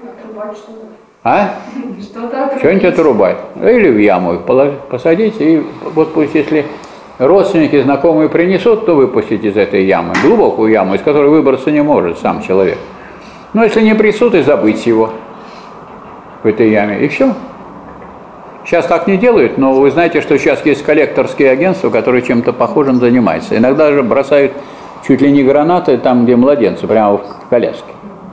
Speaker 1: А? Что-нибудь отрубать. Или в яму их положить, посадить, и вот пусть если родственники, знакомые принесут, то выпустить из этой ямы, глубокую яму, из которой выбраться не может сам человек. Но если не принесут, и забыть его в этой яме, и все. Сейчас так не делают, но вы знаете, что сейчас есть коллекторские агентства, которые чем-то похожим занимаются. Иногда же бросают чуть ли не гранаты там, где младенцы, прямо в коляске.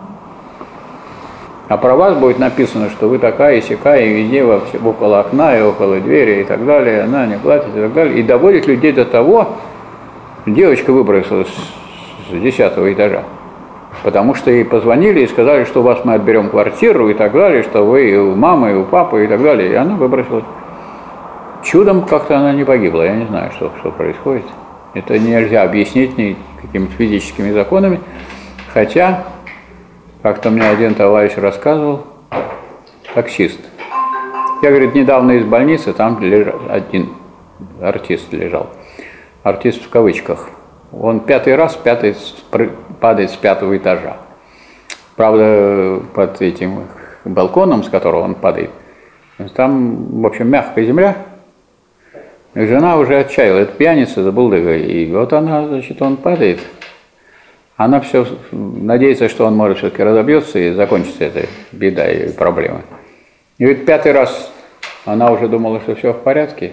Speaker 1: А про вас будет написано, что вы такая и сякая, и везде, вообще, около окна, и около двери, и так далее, она не платит, и так далее. И доводит людей до того, девочка выбросилась с десятого этажа, потому что ей позвонили и сказали, что у вас мы отберем квартиру, и так далее, что вы и у мамы, и у папы, и так далее. И она выбросилась. Чудом как-то она не погибла, я не знаю, что, что происходит. Это нельзя объяснить ни какими-то физическими законами, хотя... Как-то мне один товарищ рассказывал, таксист. Я, говорит, недавно из больницы, там лежал, один артист лежал. Артист в кавычках. Он пятый раз пятый, падает с пятого этажа. Правда, под этим балконом, с которого он падает, там, в общем, мягкая земля. И жена уже отчаялась, это пьяница, забулдыга. И вот она, значит, он падает. Она все надеется, что он, может, все-таки разобьется и закончится эта беда и проблема. И ведь пятый раз она уже думала, что все в порядке.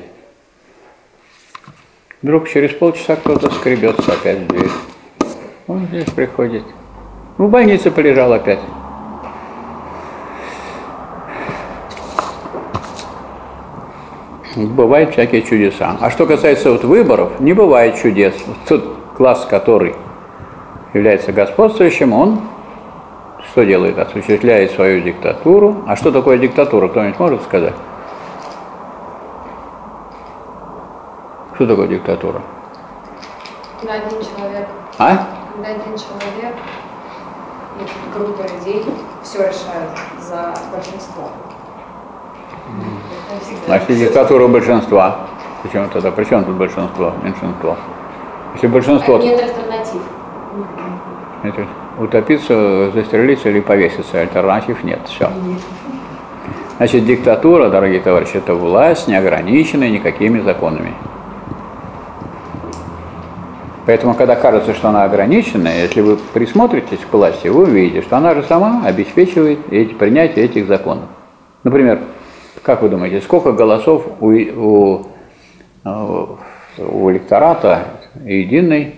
Speaker 1: Вдруг через полчаса кто-то скребется опять в дверь. Он здесь приходит. В больнице полежал опять. Бывают всякие чудеса. А что касается вот выборов, не бывает чудес. Вот тот класс, который является господствующим, он что делает? Осуществляет свою диктатуру. А что такое диктатура, кто-нибудь может сказать? Что такое диктатура?
Speaker 3: Когда один человек.
Speaker 1: А?
Speaker 3: Когда один человек и группа людей все решают за большинство.
Speaker 1: Значит, диктатура большинства. Почему тогда? При чем тут большинство, меньшинство? Если большинство...
Speaker 3: Нет альтернатив.
Speaker 1: Это, утопиться, застрелиться или повеситься. Альтернатив нет. Все. Значит, диктатура, дорогие товарищи, это власть, не ограниченная никакими законами. Поэтому, когда кажется, что она ограниченная, если вы присмотритесь к власти, вы увидите, что она же сама обеспечивает эти, принятие этих законов. Например, как вы думаете, сколько голосов у, у, у электората единой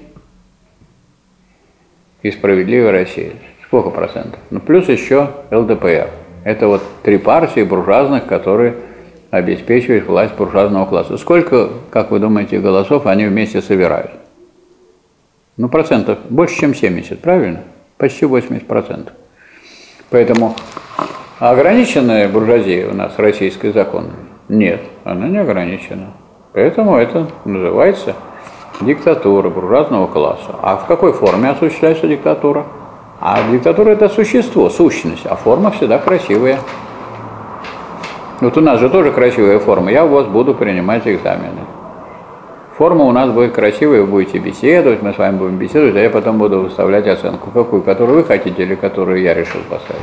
Speaker 1: и справедливой России? Сколько процентов? Ну, плюс еще эл дэ пэ эр. Это вот три партии буржуазных, которые обеспечивают власть буржуазного класса. Сколько, как вы думаете, голосов они вместе собирают? Ну, процентов больше, чем семьдесят, правильно? Почти восемьдесят процентов. Поэтому ограниченная буржуазия у нас российский закон? Нет, она не ограничена. Поэтому это называется диктатура буржуазного класса. А в какой форме осуществляется диктатура? А диктатура – это существо, сущность, а форма всегда красивая. Вот у нас же тоже красивая форма. Я у вас буду принимать экзамены. Форма у нас будет красивая, вы будете беседовать, мы с вами будем беседовать, а я потом буду выставлять оценку. Какую? Которую вы хотите или которую я решил поставить?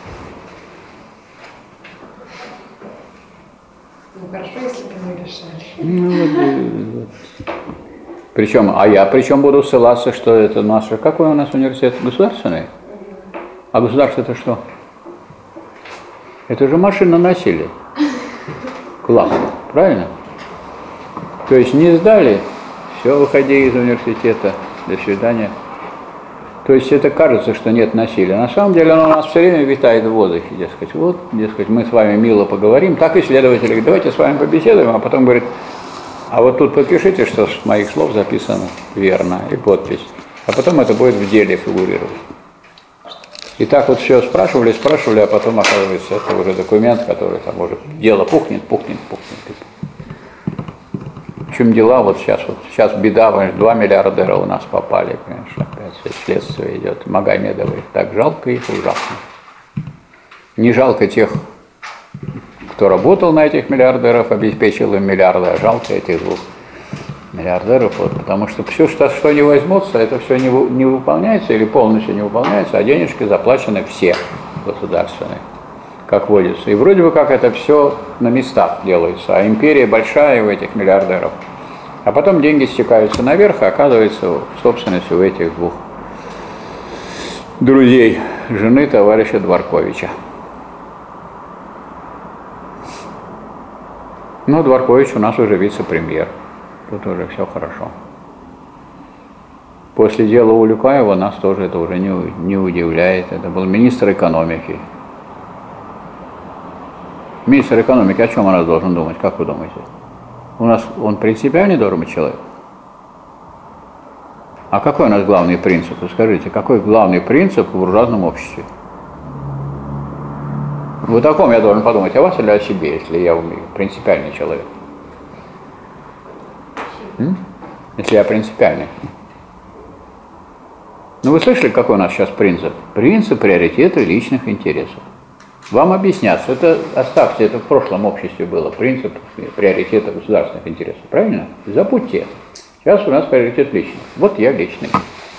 Speaker 2: Ну хорошо, если бы мы решали.
Speaker 1: Ну, вот, вот. Причем, а я причем буду ссылаться, что это наш, какой у нас университет? Государственный? А государство это что? Это же машина насилия. Классно, правильно? То есть не сдали, все, выходи из университета, до свидания. То есть это кажется, что нет насилия. На самом деле оно у нас все время витает в воздухе, дескать, вот, дескать, мы с вами мило поговорим. Так исследователи говорят, давайте с вами побеседуем, а потом говорят, а вот тут подпишите, что с моих слов записано верно, и подпись. А потом это будет в деле фигурировать. И так вот все спрашивали, спрашивали, а потом оказывается, это уже документ, который там уже дело пухнет, пухнет, пухнет. В чем дела, вот сейчас, вот сейчас беда, два миллиардера у нас попали, конечно, опять следствие идет, Магомедовой. Так жалко их, ужасно. Не жалко тех, кто работал на этих миллиардеров, обеспечил им миллиарды, а жалко этих двух миллиардеров, вот, потому что все, что, что не возьмутся, это все не, не выполняется или полностью не выполняется, а денежки заплачены все государственные, как водится. И вроде бы как это все на местах делается, а империя большая у этих миллиардеров. А потом деньги стекаются наверх, и оказывается в собственности у этих двух друзей жены товарища Дворковича. Но Дворкович у нас уже вице-премьер. Тут уже все хорошо. После дела Улюкаева нас тоже это уже не, не удивляет. Это был министр экономики. Министр экономики о чем у нас должен думать, как вы думаете? У нас он принципиальный должен быть человек? А какой у нас главный принцип? Скажите, какой главный принцип в буржуазном обществе? Вот о ком я должен подумать, о вас или о себе, если я умею, принципиальный человек? М? Если я принципиальный. Ну вы слышали, какой у нас сейчас принцип? Принцип приоритета личных интересов. Вам объяснят, это оставьте, это в прошлом обществе было, принцип приоритета государственных интересов, правильно? Забудьте это. Сейчас у нас приоритет личный. Вот я личный.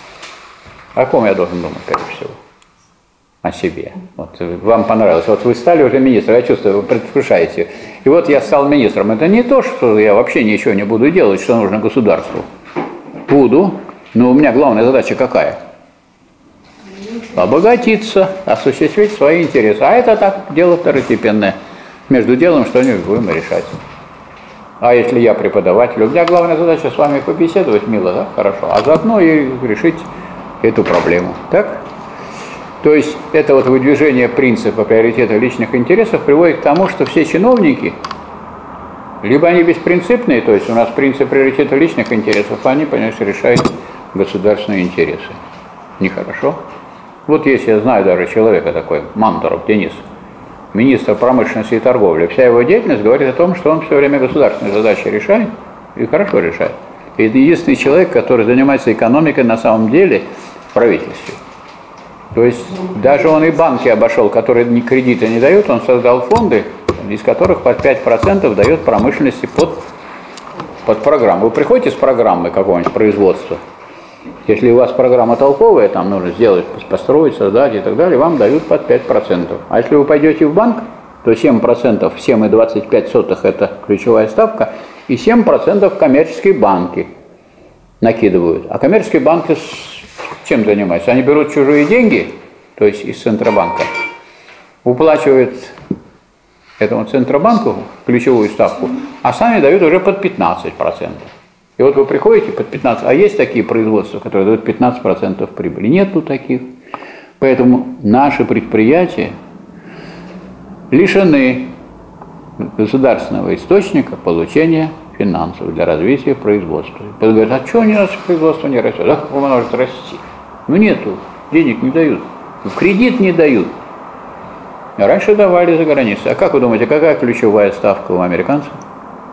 Speaker 1: О ком я должен думать, прежде всего? О себе. Вот вам понравилось. Вот вы стали уже министром, я чувствую, вы предвкушаете. И вот я стал министром. Это не то, что я вообще ничего не буду делать, что нужно государству. Буду, но у меня главная задача какая? Обогатиться, осуществить свои интересы. А это так, дело второстепенное. Между делом что-нибудь будем решать. А если я преподаватель, у меня главная задача с вами побеседовать, мило, да? Хорошо. А заодно и решить эту проблему. Так? То есть это вот выдвижение принципа приоритета личных интересов приводит к тому, что все чиновники, либо они беспринципные, то есть у нас принцип приоритета личных интересов, а они, понимаешь, решают государственные интересы. Нехорошо. Вот если я знаю даже человека такой, Мантуров Денис, министр промышленности и торговли, вся его деятельность говорит о том, что он все время государственные задачи решает и хорошо решает. И это единственный человек, который занимается экономикой на самом деле в правительстве. То есть даже он и банки обошел, которые ни кредиты не дают, он создал фонды, из которых под пять процентов дает промышленности под, под программу. Вы приходите с программой какого-нибудь производства, если у вас программа толковая, там нужно сделать, построить, создать и так далее, вам дают под пять процентов. А если вы пойдете в банк, то семь процентов, семь и двадцать пять сотых это ключевая ставка, и семь процентов коммерческие банки накидывают. А коммерческие банки чем занимаются? Они берут чужие деньги, то есть из Центробанка, уплачивают этому Центробанку ключевую ставку, а сами дают уже под пятнадцать процентов. И вот вы приходите под пятнадцать, а есть такие производства, которые дают пятнадцать процентов прибыли? Нету таких. Поэтому наши предприятия лишены государственного источника получения финансов для развития производства. И говорят, а что у нас производство не растет? Да как оно может расти? Ну нету, денег не дают, в кредит не дают. А раньше давали за границей. А как вы думаете, какая ключевая ставка у американцев?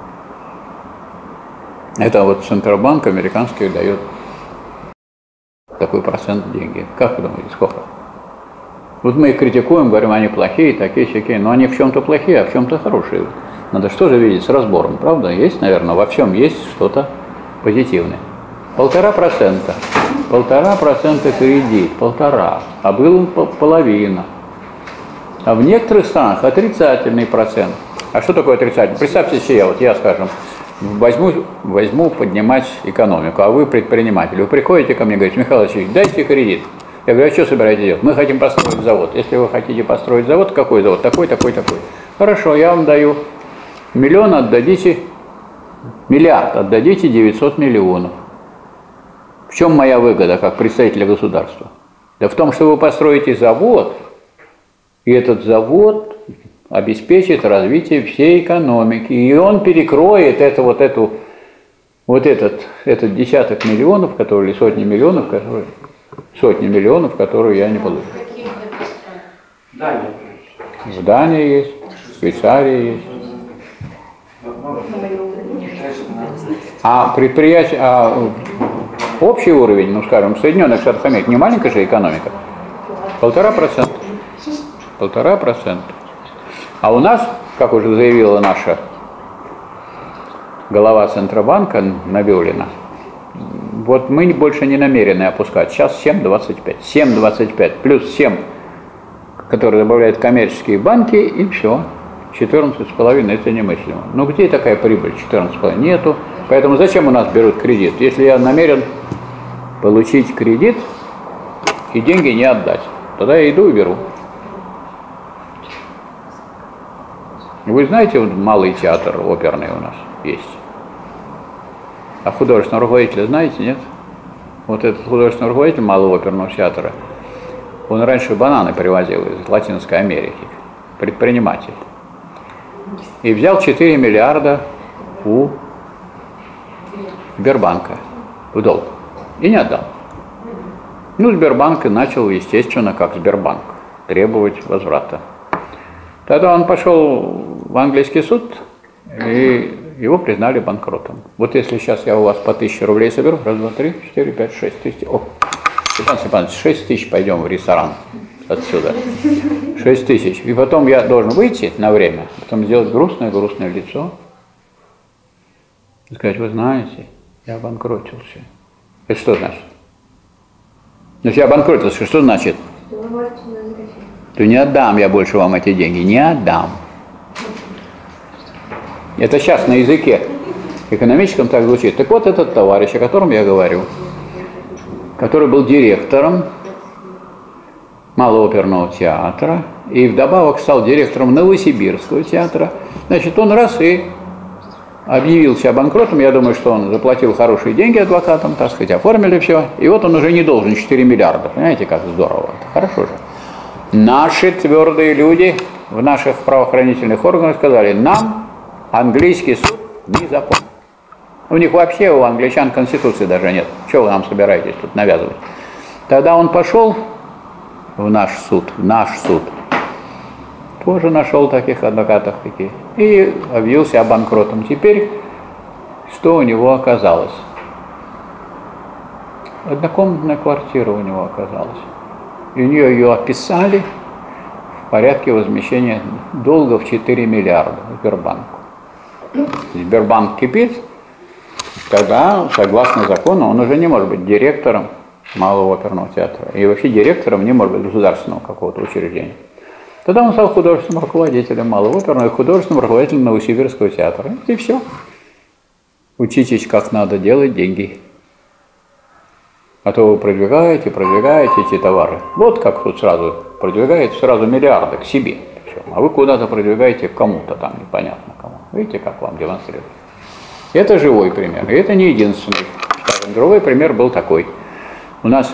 Speaker 1: Это вот Центробанк американский дает такой процент деньги. Как вы думаете, сколько? Вот мы их критикуем, говорим, они плохие, такие-сякие, но они в чем-то плохие, а в чем-то хорошие. Надо что же видеть с разбором, правда? Есть, наверное, во всем есть что-то позитивное. Полтора процента. Полтора процента кредит, полтора. А был половина. А в некоторых странах отрицательный процент. А что такое отрицательный? Представьте себе, вот я, скажем, возьму, возьму поднимать экономику, а вы предприниматель. Вы приходите ко мне и говорите, Михаил Васильевич, дайте кредит. Я говорю, а что собираетесь делать? Мы хотим построить завод. Если вы хотите построить завод, какой завод? Такой, такой, такой. Хорошо, я вам даю миллион, отдадите, миллиард, отдадите девятьсот миллионов. В чем моя выгода, как представителя государства? Да в том, что вы построите завод, и этот завод обеспечит развитие всей экономики, и он перекроет это, вот, эту, вот этот, этот десяток миллионов, которые, или сотни миллионов, которые, сотни миллионов, которые я не получу. В Дании есть, в Швейцарии есть. А предприятие, а общий уровень, ну скажем, в Соединенных Штатах Америки, не маленькая же экономика, полтора процента. Полтора процента. А у нас, как уже заявила наша глава Центробанка Набиуллина, вот мы больше не намерены опускать. Сейчас семь двадцать пять. семь двадцать пять плюс семь, которые добавляют коммерческие банки, и все. четырнадцать с половиной это немыслимо. Ну где такая прибыль? четырнадцать с половиной нету. Поэтому зачем у нас берут кредит? Если я намерен получить кредит и деньги не отдать, тогда я иду и беру. Вы знаете, вот малый театр оперный у нас есть. А художественного руководителя знаете, нет? Вот этот художественный руководитель малого оперного театра, он раньше бананы привозил из Латинской Америки, предприниматель. И взял четыре миллиарда у Сбербанка в долг. И не отдал. Ну, Сбербанк начал, естественно, как Сбербанк, требовать возврата. Тогда он пошел в английский суд, и его признали банкротом. Вот если сейчас я у вас по тысяче рублей соберу, раз, два, три, четыре, пять, шесть тысяч. О, Степан Степанович, шесть тысяч пойдем в ресторан отсюда. Шесть тысяч. И потом я должен выйти на время, потом сделать грустное-грустное лицо. И сказать, вы знаете, я обанкротился. Это что значит? Ну, если я обанкротился, что значит? То не отдам я больше вам эти деньги, не отдам. Это сейчас на языке экономическом так звучит. Так вот этот товарищ, о котором я говорю, который был директором Малого оперного театра и вдобавок стал директором Новосибирского театра, значит, он раз и объявил себя банкротом. Я думаю, что он заплатил хорошие деньги адвокатам, так сказать, оформили все. И вот он уже не должен четыре миллиарда. Понимаете, как здорово. Это хорошо же. Наши твердые люди в наших правоохранительных органах сказали, нам английский суд не закон. У них вообще, у англичан, конституции даже нет. Чего вы нам собираетесь тут навязывать? Тогда он пошел в наш суд, в наш суд. Тоже нашел таких адвокатов таких. И объявил себя банкротом. Теперь, что у него оказалось? Однокомнатная квартира у него оказалась. И у нее ее описали в порядке возмещения долга в четыре миллиарда Сбербанку. Сбербанк кипит, тогда, согласно закону, он уже не может быть директором Малого оперного театра. И вообще директором не может быть государственного какого-то учреждения. Тогда он стал художественным руководителем Малого оперного и художественным руководителем Новосибирского театра. И все. Учитесь, как надо делать деньги. А то вы продвигаете, продвигаете эти товары. Вот как тут сразу продвигаете сразу миллиарды к себе. Все. А вы куда-то продвигаете кому-то там, непонятно кому. Видите, как вам демонстрируют. Это живой пример. И это не единственный. Скажем, другой пример был такой. У нас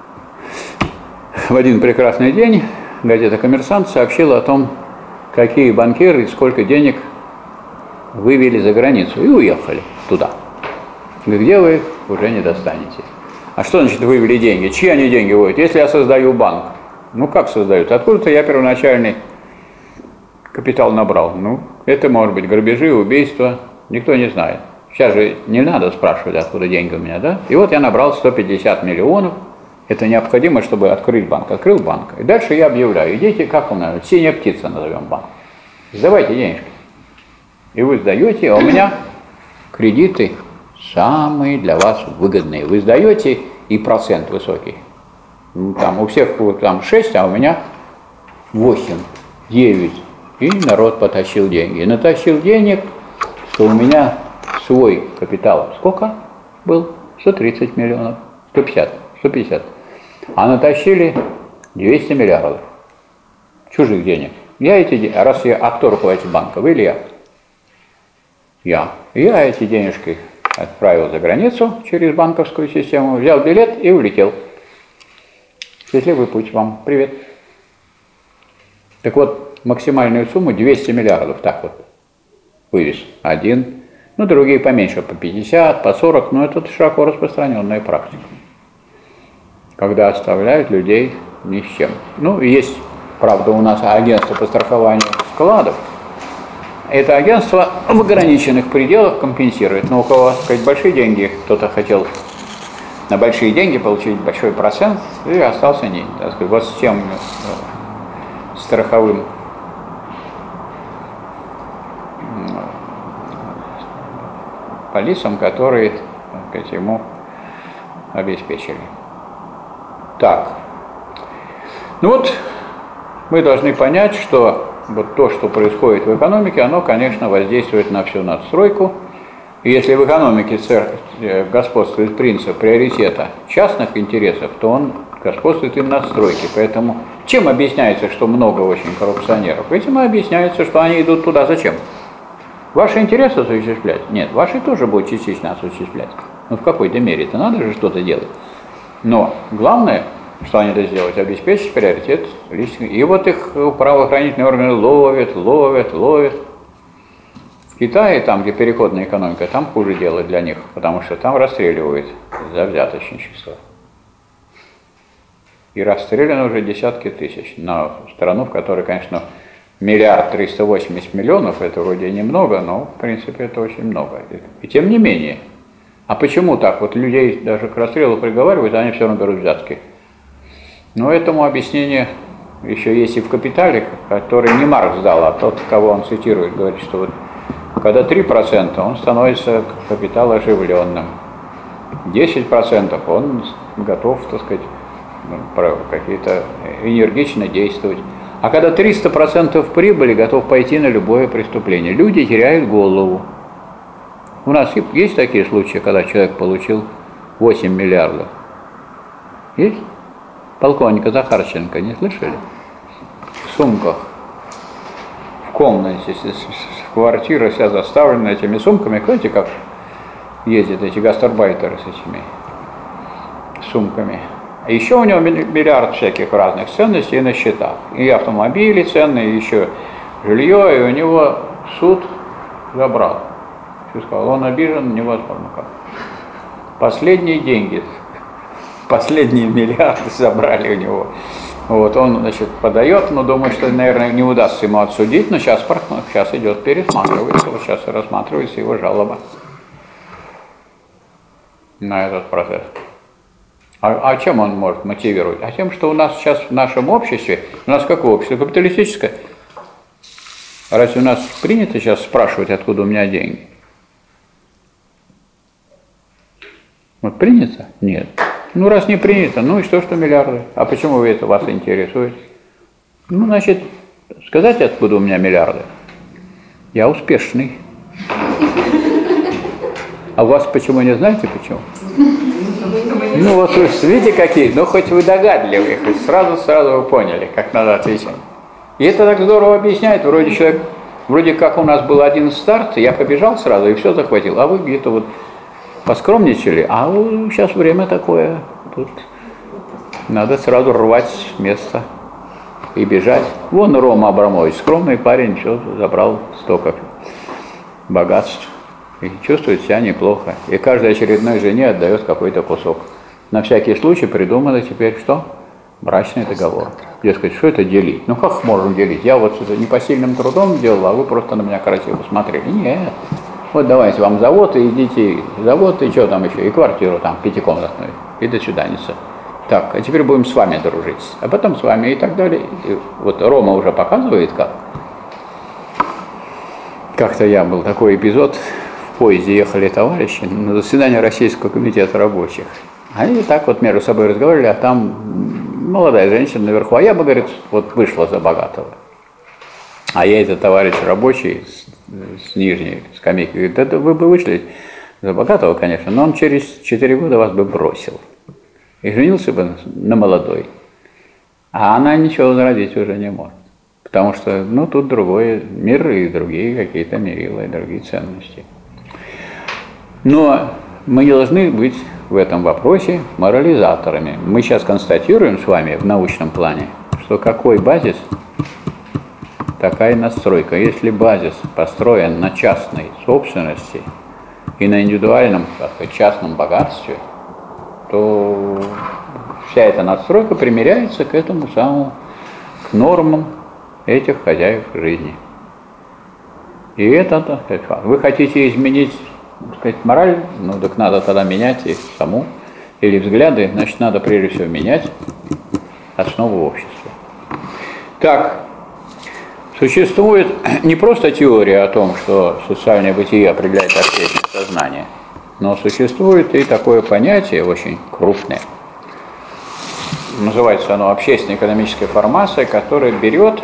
Speaker 1: в один прекрасный день газета «Коммерсант» сообщила о том, какие банкиры и сколько денег вывели за границу и уехали туда. Где вы их уже не достанете. А что значит вывели деньги? Чьи они деньги выводят? Если я создаю банк, ну как создают? Откуда-то я первоначальный капитал набрал. Ну, это может быть грабежи, убийства, никто не знает. Сейчас же не надо спрашивать, откуда деньги у меня, да? И вот я набрал сто пятьдесят миллионов, Это необходимо, чтобы открыть банк. Открыл банк. И дальше я объявляю, идите, как он называется, синяя птица назовем банк. Сдавайте денежки. И вы сдаете, а у меня кредиты самые для вас выгодные. Вы сдаете, и процент высокий. Там у всех там шесть, а у меня восемь, девять. И народ потащил деньги. И натащил денег, что у меня свой капитал. Сколько был? сто тридцать миллионов. сто пятьдесят. сто пятьдесят. А натащили двести миллиардов. Чужих денег. Я эти деньги, раз я, а кто руководитель банка, вы или я? Я. Я эти денежки отправил за границу через банковскую систему, взял билет и улетел. Счастливый путь вам. Привет. Так вот, максимальную сумму двести миллиардов, так вот, вывез. Один. Ну, другие поменьше, по пятьдесят, по сорок, но это широко распространенная практика. Когда оставляют людей ни с чем. Ну, есть, правда, у нас агентство по страхованию вкладов. Это агентство в ограниченных пределах компенсирует. Но у кого, так сказать, большие деньги, кто-то хотел на большие деньги получить большой процент и остался не, так сказать, вот с тем страховым полисом, которые, так сказать, ему обеспечили. Так. Ну вот, мы должны понять, что вот то, что происходит в экономике, оно, конечно, воздействует на всю надстройку. И если в экономике господствует принцип приоритета частных интересов, то он господствует и в надстройке. Поэтому чем объясняется, что много очень коррупционеров? Этим и объясняется, что они идут туда зачем? Ваши интересы осуществлять? Нет, ваши тоже будут частично осуществлять. Ну в какой-то мере это надо же что-то делать. Но главное, что они это сделать, обеспечить приоритет личных. И вот их правоохранительные органы ловят, ловят, ловят. В Китае, там, где переходная экономика, там хуже дело для них, потому что там расстреливают за взяточничество. И расстреляно уже десятки тысяч на страну, в которой, конечно, миллиард триста восемьдесят миллионов, это вроде немного, но, в принципе, это очень много. И тем не менее. А почему так? Вот людей даже к расстрелу приговаривают, а они все равно берут взятки. Но этому объяснение еще есть и в «Капитале», который не Маркс дал, а тот, кого он цитирует, говорит, что вот когда три процента, он становится капитал оживленным. десять процентов он готов, так сказать, какие-то энергично действовать. А когда триста процентов прибыли, готов пойти на любое преступление. Люди теряют голову. У нас есть такие случаи, когда человек получил восемь миллиардов? Есть? Полковника Захарченко не слышали? В сумках, в комнате, квартира вся заставлена этими сумками. Знаете, как ездят эти гастарбайтеры с этими сумками? А еще у него миллиард всяких разных ценностей на счетах. И автомобили ценные, и еще жилье, и у него суд забрал. Что сказал, он обижен, невозможно как. Последние деньги, последние миллиарды забрали у него. Вот, он, значит, подает, но думает, что, наверное, не удастся ему отсудить, но сейчас, сейчас идет, пересматривается, вот сейчас рассматривается его жалоба на этот процесс. А, а чем он может мотивировать? А тем, что у нас сейчас в нашем обществе, у нас какое общество? Капиталистическое. Разве у нас принято сейчас спрашивать, откуда у меня деньги? Вот принято? Нет. Ну, раз не принято, ну и что, что миллиарды? А почему вы это вас интересует? Ну, значит, сказать, откуда у меня миллиарды? Я успешный. А у вас почему не знаете, почему? Ну, вот вы видите какие, ну, хоть вы догадливые, хоть сразу-сразу вы поняли, как надо отвечать. И это так здорово объясняет, вроде человек, вроде как у нас был один старт, я побежал сразу и все захватил, а вы где-то вот поскромничали, а сейчас время такое, тут надо сразу рвать с места и бежать. Вон Рома Абрамович, скромный парень, все, забрал столько богатств и чувствует себя неплохо. И каждой очередной жене отдает какой-то кусок. На всякий случай придумано теперь что? Брачный договор. Дескать, что это делить? Ну как можно делить? Я вот это непосильным трудом делал, а вы просто на меня красиво смотрели. Нет. Вот давайте вам завод, и идите завод, и что там еще, и квартиру там пятикомнатную, и до свидания. Так, а теперь будем с вами дружить, а потом с вами и так далее. И вот Рома уже показывает, как. Как-то я был такой эпизод, в поезде ехали товарищи на заседание Российского комитета рабочих. Они так вот между собой разговаривали, а там молодая женщина наверху, а я бы, говорит, вот вышла за богатого. А я, этот товарищ рабочий с, с нижней скамейки, говорит, да вы бы вышли за богатого, конечно, но он через четыре года вас бы бросил. И женился бы на молодой. А она ничего возродить уже не может. Потому что, ну, тут другой мир и другие какие-то мерила, и другие ценности. Но мы не должны быть в этом вопросе морализаторами. Мы сейчас констатируем с вами в научном плане, что какой базис, такая настройка. Если базис построен на частной собственности и на индивидуальном, так сказать, частном богатстве, то вся эта надстройка примеряется к этому самому, к нормам этих хозяев жизни. И это, так сказать, вы хотите изменить, так сказать, мораль, ну так надо тогда менять и саму, или взгляды, значит, надо прежде всего менять основу общества. Так, существует не просто теория о том, что социальное бытие определяет общественное сознание, но существует и такое понятие очень крупное. Называется оно общественно-экономическая формация, которая берет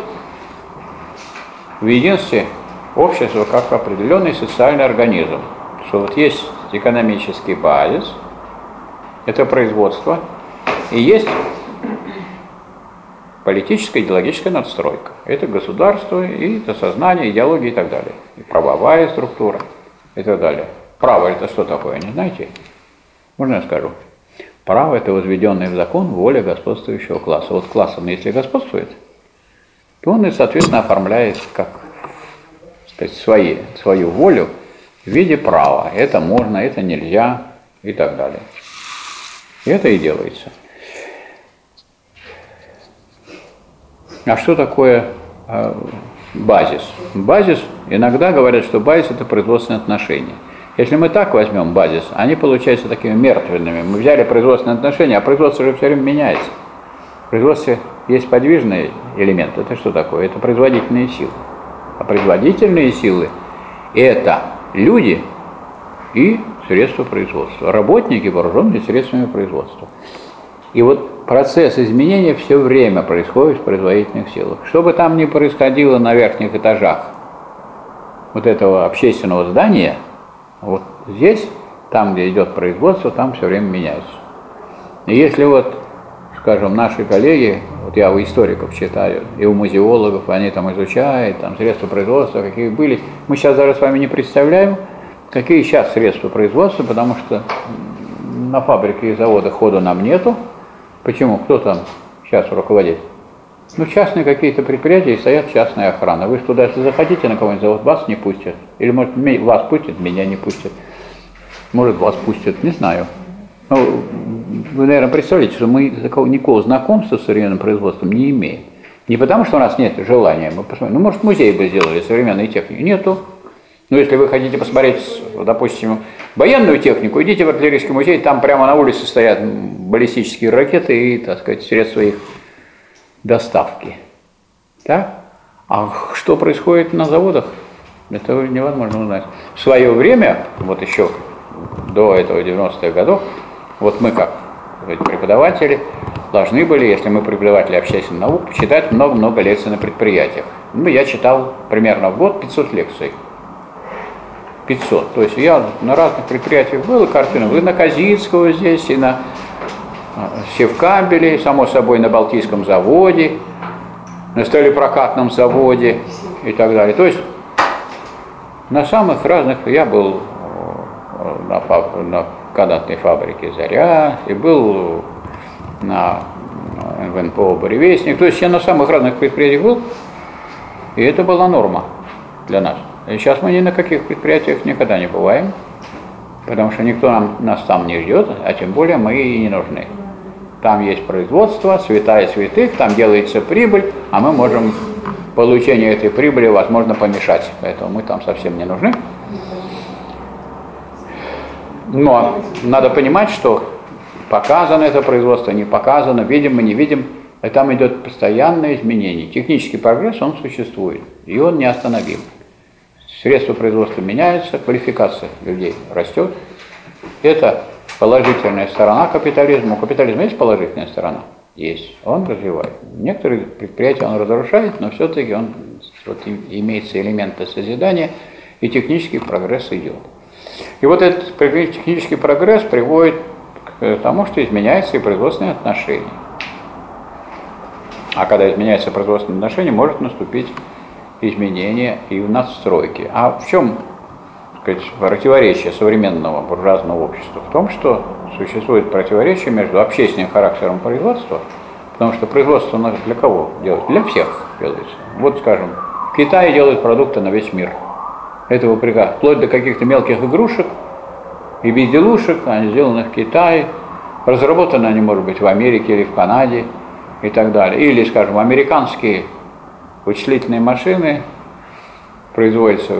Speaker 1: в единстве общество как определенный социальный организм. Что вот есть экономический базис, это производство, и есть политическая идеологическая надстройка. Это государство, и это сознание, идеология и так далее. И правовая структура и так далее. Право это что такое, не знаете? Можно я скажу? Право это возведенный в закон воля господствующего класса. Вот классом, если господствует, то он и, соответственно, оформляет как, так сказать, свои, свою волю в виде права. Это можно, это нельзя и так далее. И это и делается. А что такое э, базис? Базис, иногда говорят, что базис это производственные отношения. Если мы так возьмем базис, они получаются такими мертвенными. Мы взяли производственные отношения, а производство же все время меняется. В производстве есть подвижный элемент. Это что такое? Это производительные силы. А производительные силы – это люди и средства производства. Работники, вооруженные средствами производства. И вот процесс изменения все время происходит в производительных силах. Что бы там ни происходило на верхних этажах вот этого общественного здания, вот здесь, там, где идет производство, там все время меняется. И если вот, скажем, наши коллеги, вот я у историков читаю, и у музеологов, они там изучают, там средства производства, какие были, мы сейчас даже с вами не представляем, какие сейчас средства производства, потому что на фабрике и заводах хода нам нету. Почему? Кто там сейчас руководит? Ну, частные какие-то предприятия, и стоят частная охрана. Вы туда, если захотите на кого-нибудь завод, вас не пустят. Или, может, вас пустят, меня не пустят. Может, вас пустят, не знаю. Ну, вы, наверное, представляете, что мы никакого знакомства с современным производством не имеем. Не потому, что у нас нет желания. Мы посмотрим. Ну, может, музей бы сделали современной техники. Нету. Но если вы хотите посмотреть, допустим, военную технику, идите в артиллерийский музей, там прямо на улице стоят баллистические ракеты и, так сказать, средства их доставки. Так? А что происходит на заводах, это невозможно узнать. В свое время, вот еще до этого девяностых годов, вот мы как преподаватели должны были, если мы преподаватели общественных наук, читать много-много лекций на предприятиях. Ну, я читал примерно в год пятьсот лекций. пятьсот. То есть я на разных предприятиях был, и картины был и на Казицкого здесь, и на Севкабеле, само собой на Балтийском заводе, на сталепрокатном заводе и так далее. То есть на самых разных, я был на, фаб, на канатной фабрике «Заря», и был на эм вэ эн пэ о «Буревестник». То есть я на самых разных предприятиях был, и это была норма для нас. И сейчас мы ни на каких предприятиях никогда не бываем, потому что никто нам, нас там не ждет, а тем более мы и не нужны. Там есть производство, святая святых, там делается прибыль, а мы можем получению этой прибыли, возможно, помешать. Поэтому мы там совсем не нужны. Но надо понимать, что показано это производство, не показано, видим мы, не видим. И там идет постоянное изменение. Технический прогресс, он существует, и он неостановим. Средства производства меняются, квалификация людей растет. Это положительная сторона капитализма. У капитализма есть положительная сторона? Есть. Он развивает. Некоторые предприятия он разрушает, но все-таки он вот, имеется элементы созидания, и технический прогресс идет. И вот этот технический прогресс приводит к тому, что изменяются и производственные отношения. А когда изменяются производственные отношения, может наступить изменение и в надстройке. А в чем, так сказать, противоречие современного буржуазного общества? В том, что существует противоречие между общественным характером производства, потому что производство для кого делать? Для всех делается. Вот, скажем, в Китае делают продукты на весь мир. Этого приказ, вплоть до каких-то мелких игрушек и безделушек, они сделаны в Китае, разработаны они, может быть, в Америке или в Канаде и так далее. Или, скажем, американские вычислительные машины производятся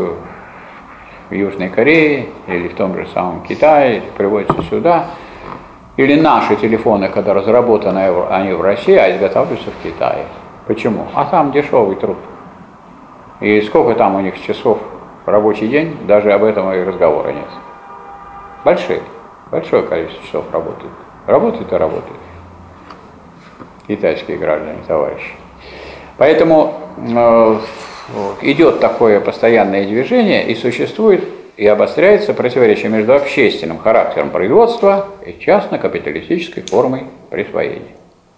Speaker 1: в Южной Корее или в том же самом Китае, приводятся сюда. Или наши телефоны, когда разработаны они в России, а изготавливаются в Китае. Почему? А там дешевый труд. И сколько там у них часов в рабочий день, даже об этом и разговора нет. Большие, большое количество часов работают. Работают и работают. Китайские граждане, товарищи. Поэтому э, идет такое постоянное движение и существует и обостряется противоречие между общественным характером производства и частно-капиталистической формой присвоения.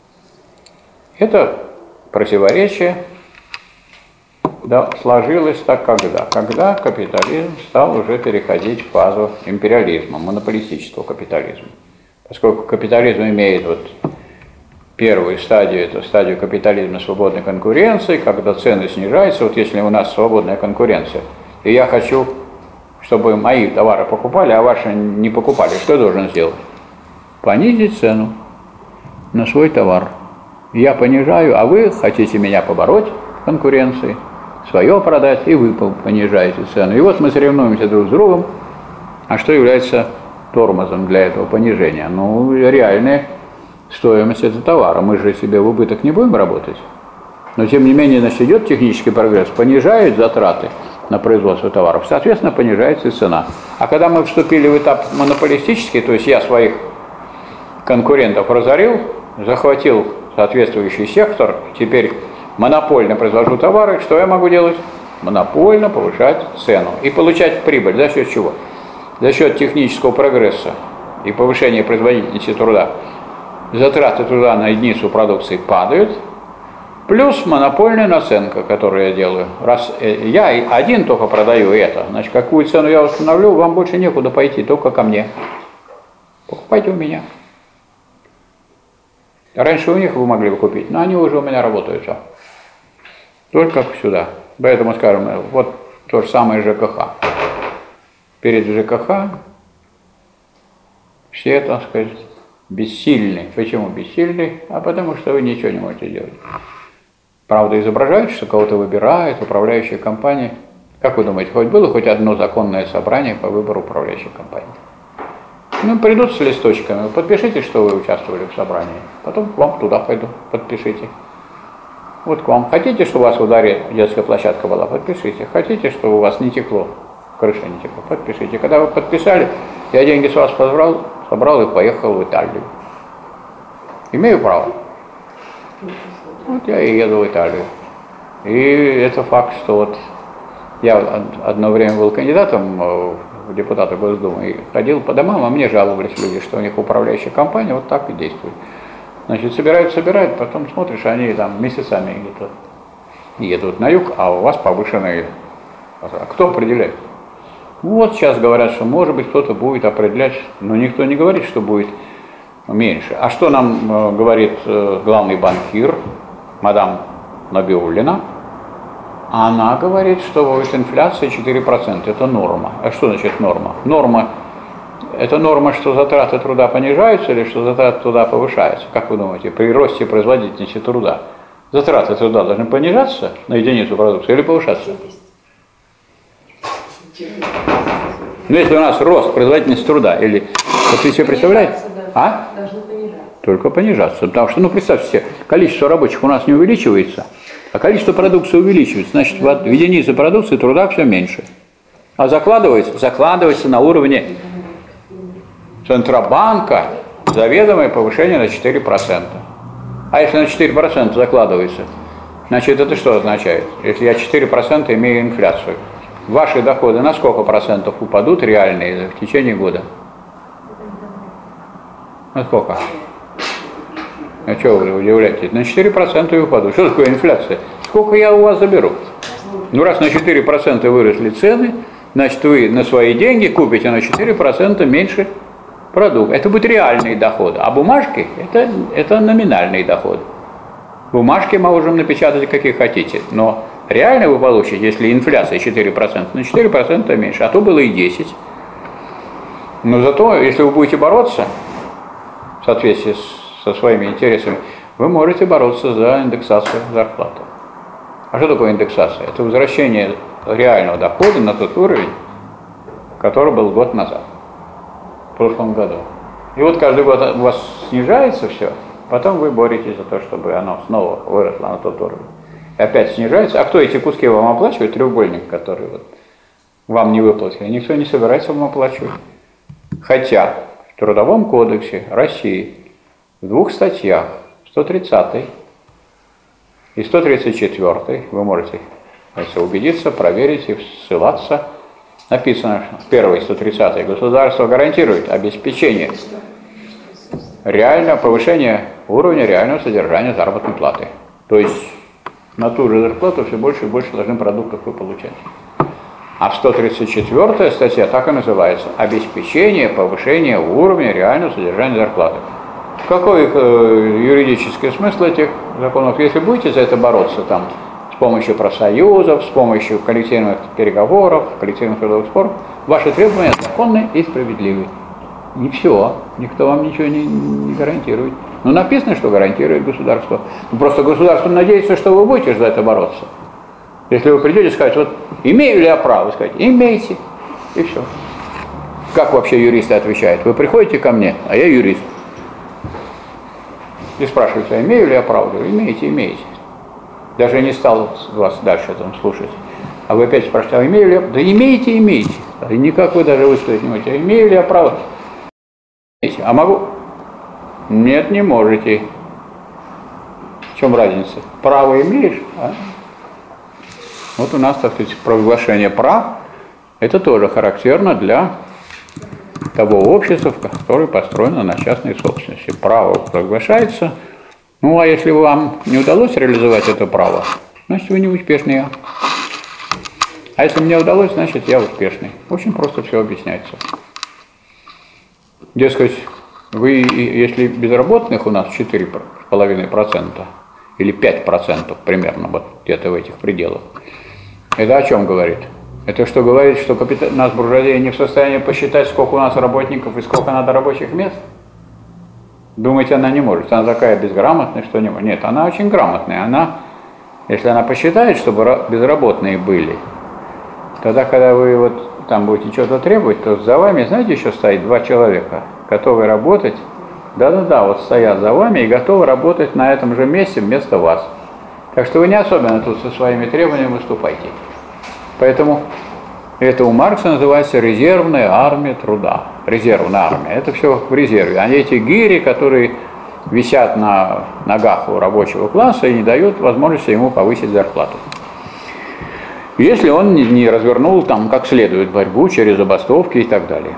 Speaker 1: Это противоречие да, сложилось так когда? Когда капитализм стал уже переходить в фазу империализма, монополистического капитализма. Поскольку капитализм имеет вот первую стадию, это стадию капитализма свободной конкуренции, когда цены снижаются. Вот если у нас свободная конкуренция, и я хочу, чтобы мои товары покупали, а ваши не покупали, что я должен сделать? Понизить цену на свой товар. Я понижаю, а вы хотите меня побороть в конкуренции, свое продать, и вы понижаете цену. И вот мы соревнуемся друг с другом. А что является тормозом для этого понижения? Ну, реальная стоимость этого товара. Мы же себе в убыток не будем работать. Но, тем не менее, значит, идет технический прогресс, понижает затраты на производство товаров, соответственно, понижается и цена. А когда мы вступили в этап монополистический, то есть я своих конкурентов разорил, захватил соответствующий сектор, теперь монопольно произвожу товары, что я могу делать? Монопольно повышать цену и получать прибыль. За счет чего? За счет технического прогресса и повышения производительности труда. Затраты труда на единицу продукции падают, плюс монопольная наценка, которую я делаю. Раз я один только продаю это, значит, какую цену я установлю, вам больше некуда пойти, только ко мне. Покупайте у меня. Раньше у них вы могли бы купить, но они уже у меня работают. Все. Только сюда. Поэтому, скажем, вот то же самое ЖКХ. Перед ЖКХ все, так сказать, бессильны. Почему бессильны? А потому что вы ничего не можете делать. Правда, изображают, что кого-то выбирает управляющая компания. Как вы думаете, хоть было хоть одно законное собрание по выбору управляющей компании? Ну, придут с листочками, подпишите, что вы участвовали в собрании. Потом к вам туда пойду, подпишите. Вот к вам. Хотите, чтобы у вас в ударе детская площадка была? Подпишите. Хотите, чтобы у вас не текло, крыша не текла? Подпишите. Когда вы подписали, я деньги с вас собрал, собрал и поехал в Италию. Имею право. Вот я и еду в Италию. И это факт, что вот я одно время был кандидатом в депутаты Госдумы и ходил по домам, а мне жаловались люди, что у них управляющая компания вот так и действует. Значит, собирают, собирают, потом смотришь, они там месяцами где-то едут на юг, а у вас повышенные. А кто определяет? Вот сейчас говорят, что может быть кто-то будет определять, но никто не говорит, что будет меньше. А что нам э, говорит э, главный банкир, мадам Набиуллина? Она говорит, что будет инфляция четыре процента, это норма. А что значит норма? Норма, это норма, что затраты труда понижаются или что затраты труда повышаются? Как вы думаете, при росте производительности труда затраты труда должны понижаться на единицу продукции или повышаться? Ну, если у нас рост производительности труда, или вот вы себе представляете?
Speaker 2: Да.
Speaker 1: А?
Speaker 2: Должны
Speaker 1: только понижаться. Потому что, ну, представьте себе, количество рабочих у нас не увеличивается, а количество продукции увеличивается. Значит, в единице продукции труда все меньше. А закладывается, закладывается на уровне Центробанка заведомое повышение на четыре процента. А если на четыре процента закладывается, значит, это что означает? Если я четыре процента имею инфляцию, ваши доходы на сколько процентов упадут реальные в течение года? На сколько? А что вы удивляетесь? На четыре процента и упадут. Что такое инфляция? Сколько я у вас заберу? Ну, раз на четыре процента выросли цены, значит, вы на свои деньги купите на четыре процента меньше продукт. Это будет реальный доход. А бумажки это, – это номинальный доход. Бумажки мы можем напечатать, какие хотите. Но реально вы получите, если инфляция четыре процента, на четыре процента меньше. А то было и десять процентов. Но зато, если вы будете бороться в соответствии с, со своими интересами, вы можете бороться за индексацию зарплаты. А что такое индексация? Это возвращение реального дохода на тот уровень, который был год назад. В прошлом году. И вот каждый год у вас снижается все, потом вы боретесь за то, чтобы оно снова выросло на тот уровень. И опять снижается. А кто эти куски вам оплачивает? Треугольник, который вот вам не выплатили. Никто не собирается вам оплачивать. Хотя в Трудовом кодексе России в двух статьях, сто тридцатой и сто тридцать четвёртой, вы можете если убедиться, проверить и ссылаться. Написано, что в первой сто тридцатой государство гарантирует обеспечение реального повышения уровня реального содержания заработной платы. То есть на ту же зарплату все больше и больше должны продуктов вы получать. А в сто тридцать четвёртой статья так и называется «Обеспечение повышения уровня реального содержания зарплаты». Какой э, юридический смысл этих законов? Если будете за это бороться там, с помощью профсоюзов, с помощью коллективных переговоров, коллективных трудовых споров, ваши требования законны и справедливы. Не все, никто вам ничего не, не гарантирует. Но написано, что гарантирует государство. Но просто государство надеется, что вы будете за это бороться. Если вы придете и скажете, вот имею ли я право, сказать, имейте, и все. Как вообще юристы отвечают? Вы приходите ко мне, а я юрист. И спрашиваете, а имею ли я право? Говорю, имеете, имеете. Даже не стал вас дальше там слушать. А вы опять спрашиваете, а имею ли я? Да имеете, имеете. И никак вы даже высказать не можете. А имею ли я право? А могу? Нет, не можете. В чем разница? Право имеешь? А? Вот у нас, так сказать, провозглашение прав, это тоже характерно для того общества, которое построено на частной собственности. Право провозглашается. Ну, а если вам не удалось реализовать это право, значит, вы не успешный. А если мне удалось, значит, я успешный. Очень просто все объясняется. Дескать, вы, если безработных у нас четыре целых пять десятых процента или пять процентов примерно, вот где-то в этих пределах, это о чем говорит? Это что говорит, что капитал... нас буржуазия не в состоянии посчитать, сколько у нас работников и сколько надо рабочих мест? Думаете, она не может? Она такая безграмотная, что не может? Нет, она очень грамотная. Она, если она посчитает, чтобы безработные были, тогда, когда вы вот там будете что-то требовать, то за вами, знаете, еще стоит два человека, готовы работать. Да-да-да, вот стоят за вами и готовы работать на этом же месте вместо вас. Так что вы не особенно тут со своими требованиями выступайте. Поэтому это у Маркса называется резервная армия труда. Резервная армия. Это все в резерве. Они эти гири, которые висят на ногах у рабочего класса и не дают возможности ему повысить зарплату. Если он не развернул там как следует борьбу через забастовки и так далее.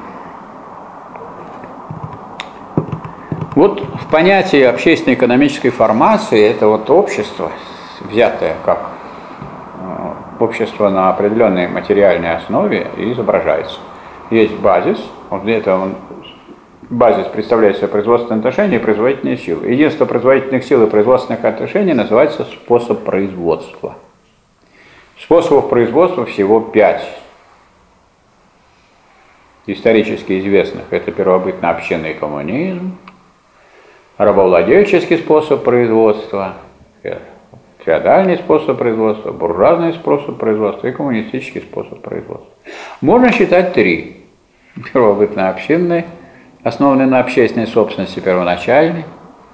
Speaker 1: Вот в понятии общественно-экономической формации это вот общество, взятое как общество на определенной материальной основе, и изображается. Есть базис, вот это он, базис представляет собой производственные отношения и производительные силы. Единство производительных сил и производственных отношений называется способ производства. Способов производства всего пять. Исторически известных это первобытно-общинный коммунизм, рабовладельческий способ производства, феодальный способ производства, буржуазный способ производства и коммунистический способ производства. Можно считать три. Первобытно-общинный, основанный на общественной собственности первоначальный,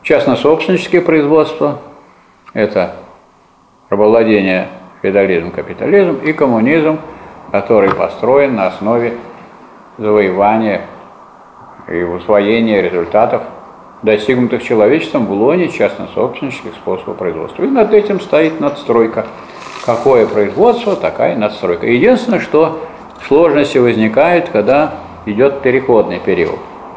Speaker 1: частно-собственнические производства, это рабовладение, феодализм, капитализм, и коммунизм, который построен на основе завоевания и усвоения результатов, достигнутых человечеством в лоне частно-собственнических способов производства. И над этим стоит надстройка. Какое производство, такая надстройка. Единственное, что сложности возникают, когда идет переходный период.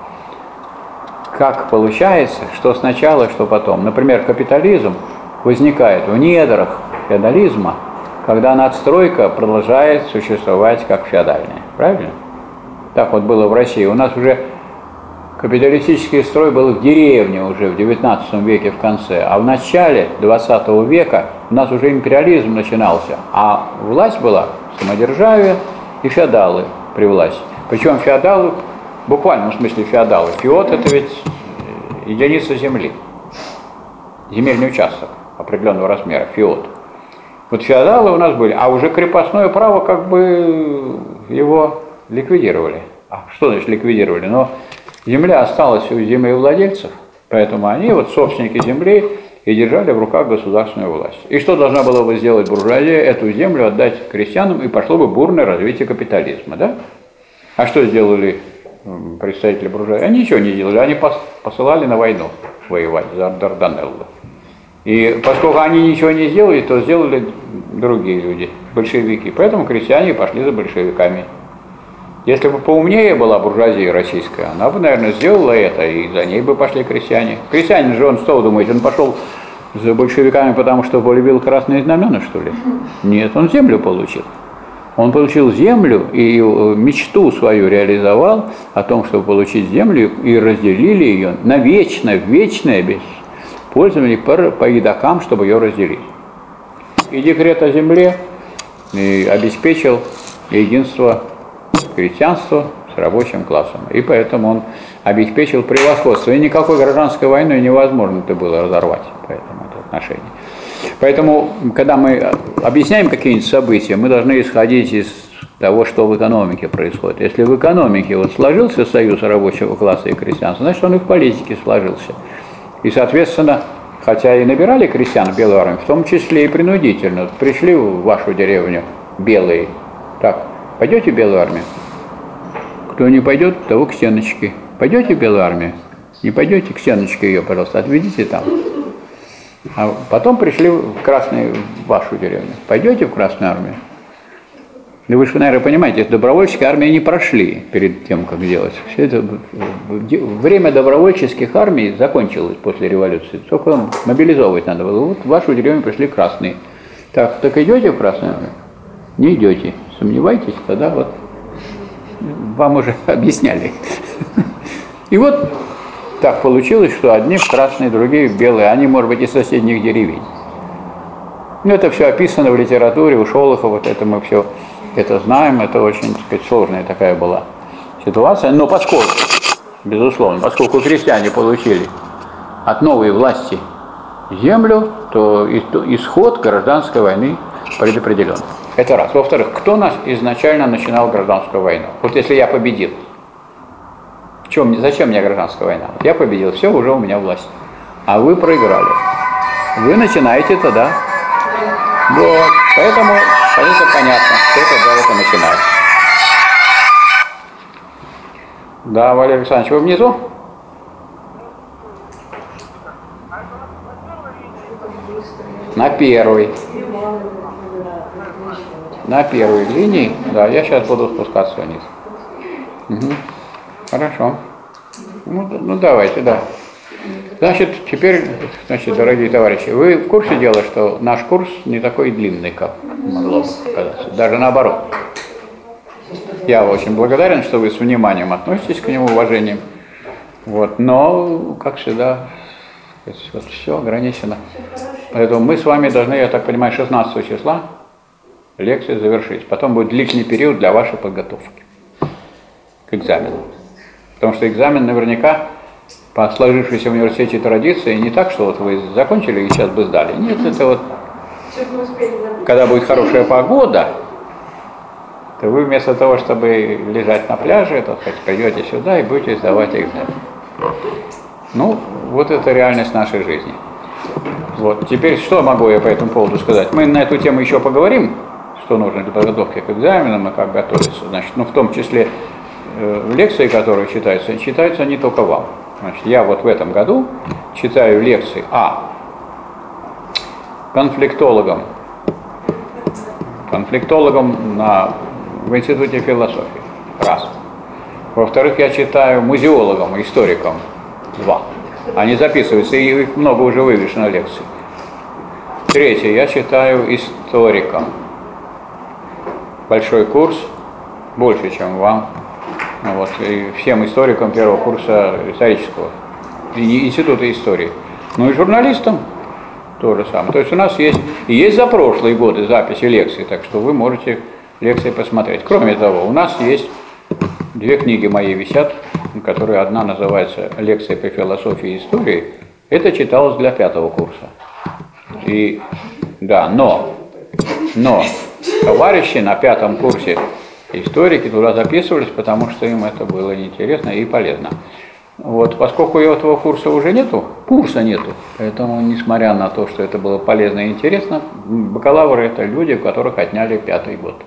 Speaker 1: Как получается, что сначала, что потом. Например, капитализм возникает в недрах феодализма, когда надстройка продолжает существовать как феодальная. Правильно? Так вот было в России. У нас уже капиталистический строй был в деревне уже в девятнадцатом веке в конце, а в начале двадцатого века у нас уже империализм начинался, а власть была самодержавие и феодалы при власти. Причем феодалы, в буквальном смысле феодалы, феод это ведь единица земли, земельный участок определенного размера, феод. Вот феодалы у нас были, а уже крепостное право как бы его ликвидировали. А что значит ликвидировали? Но земля осталась у землевладельцев, поэтому они, вот собственники земли, и держали в руках государственную власть. И что должна была бы сделать буржуазия? Эту землю отдать крестьянам, и пошло бы бурное развитие капитализма, да? А что сделали представители буржуазии? Они ничего не делали, они посылали на войну воевать за Дарданеллы. И поскольку они ничего не сделали, то сделали другие люди, большевики. Поэтому крестьяне пошли за большевиками. Если бы поумнее была буржуазия российская, она бы, наверное, сделала это, и за ней бы пошли крестьяне. Крестьянин же, он что вы думаете, он пошел за большевиками, потому что полюбил красные знамена, что ли? Нет, он землю получил. Он получил землю и мечту свою реализовал о том, чтобы получить землю, и разделили ее на вечное, вечное без пользования по, по едокам, чтобы ее разделить. И декрет о земле и обеспечил единство крестьянства с рабочим классом. И поэтому он обеспечил превосходство. И никакой гражданской войной невозможно это было разорвать, поэтому это отношение. Поэтому, когда мы объясняем какие-нибудь события, мы должны исходить из того, что в экономике происходит. Если в экономике вот сложился союз рабочего класса и крестьянства, значит, он и в политике сложился. И, соответственно, хотя и набирали крестьян в белую армию, в том числе и принудительно. Вот пришли в вашу деревню белые. Так, пойдете в белую армию? Кто не пойдет, того к стеночке. Пойдете в белую армию? Не пойдете, к стеночке ее, пожалуйста, отведите там. А потом пришли в красную, в вашу деревню. Пойдете в Красную армию? Да вы же, наверное, понимаете, добровольческие армии не прошли перед тем, как делать. Все это, время добровольческих армий закончилось после революции. Только мобилизовывать надо было. Вот в вашу деревню пришли красные. Так, так идете в Красную армию? Не идете. Сомневаетесь? Тогда вот вам уже объясняли. И вот так получилось, что одни красные, другие белые. Они, может быть, из соседних деревень. Ну, это все описано в литературе, у Шолохова, вот это мы все это знаем, это очень, так сказать, сложная такая была ситуация. Но поскольку, безусловно, поскольку крестьяне получили от новой власти землю, то исход гражданской войны предопределен. Это раз. Во-вторых, кто нас изначально начинал гражданскую войну? Вот если я победил, в чем, зачем мне гражданская война? Я победил, все, уже у меня власть. А вы проиграли. Вы начинаете тогда. Вот. Поэтому, конечно, понятно, что это да, это начинает. Да, Валерий Александрович, вы внизу? На первой. На первой линии. Да, я сейчас буду спускаться вниз. Угу. Хорошо. Ну, ну давайте, да. Значит, теперь, значит, дорогие товарищи, вы в курсе дела, что наш курс не такой длинный, как могло бы показаться. Даже наоборот. Я очень благодарен, что вы с вниманием относитесь к нему, уважением. Вот, но, как всегда, вот все ограничено. Поэтому мы с вами должны, я так понимаю, шестнадцатого числа лекцию завершить. Потом будет длительный период для вашей подготовки к экзамену. Потому что экзамен наверняка по сложившейся в университете традиции не так, что вот вы закончили и сейчас бы сдали. Нет, это вот, когда будет хорошая погода, то вы вместо того, чтобы лежать на пляже, то хоть придете сюда и будете сдавать экзамен. Ну, вот это реальность нашей жизни. Вот. Теперь что могу я по этому поводу сказать? Мы на эту тему еще поговорим, что нужно для подготовки к экзаменам и как готовиться. Значит, ну, в том числе э, лекции, которые читаются, читаются не только вам. Значит, я вот в этом году читаю лекции а. конфликтологам, конфликтологам на, в Институте философии. Раз. Во-вторых, я читаю музеологам, историкам. Два. Они записываются, и их много уже вывешено лекций. Третье, я читаю историкам. Большой курс, больше, чем вам. Вот, и всем историкам первого курса исторического, Института истории. Ну и журналистам то же самое. То есть у нас есть, и есть за прошлые годы записи лекций, так что вы можете лекции посмотреть. Кроме того, у нас есть две книги мои висят, которые одна называется «Лекции по философии и истории». Это читалось для пятого курса. И да, но, но товарищи на пятом курсе историки туда записывались, потому что им это было интересно и полезно. Вот, поскольку этого курса уже нету, курса нету, поэтому, несмотря на то, что это было полезно и интересно, бакалавры – это люди, у которых отняли пятый год.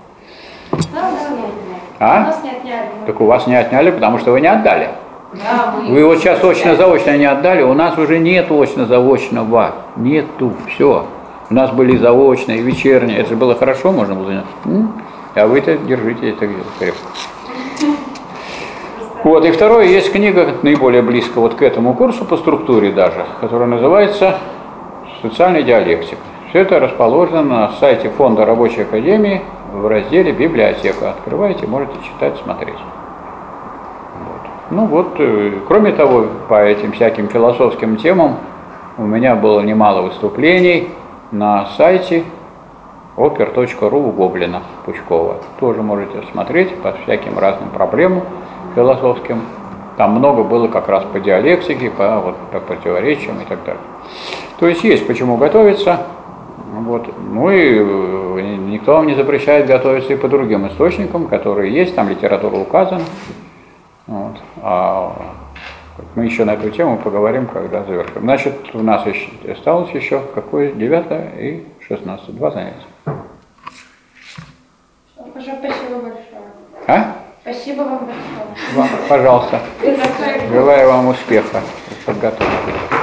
Speaker 1: А?
Speaker 3: У нас не отняли.
Speaker 1: Так у вас не отняли, потому что вы не отдали.
Speaker 3: Да, мы
Speaker 1: Вы вот сейчас очно-заочно не отдали, у нас уже нет очно-заочного, нету, все. У нас были заочные, вечерние, это же было хорошо, можно было занять. А вы-то держите это крепко. Вот, и второе, есть книга, наиболее близко вот к этому курсу по структуре даже, которая называется «Социальная диалектика». Все это расположено на сайте Фонда Рабочей Академии в разделе «Библиотека». Открываете, можете читать, смотреть. Вот. Ну вот, кроме того, по этим всяким философским темам у меня было немало выступлений на сайте опер точка ру у Гоблина Пучкова. Тоже можете смотреть по всяким разным проблемам философским. Там много было как раз по диалектике, по, вот, по противоречиям и так далее. То есть есть почему готовиться. Вот. Ну и никто вам не запрещает готовиться и по другим источникам, которые есть, там литература указана. Вот. А мы еще на эту тему поговорим, когда завершим. Значит, у нас еще осталось еще какое? девятое и шестнадцатое. Два занятия.
Speaker 3: Спасибо большое.
Speaker 1: А?
Speaker 3: Спасибо вам большое.
Speaker 1: Вам, пожалуйста. Желаю вам успеха в подготовке.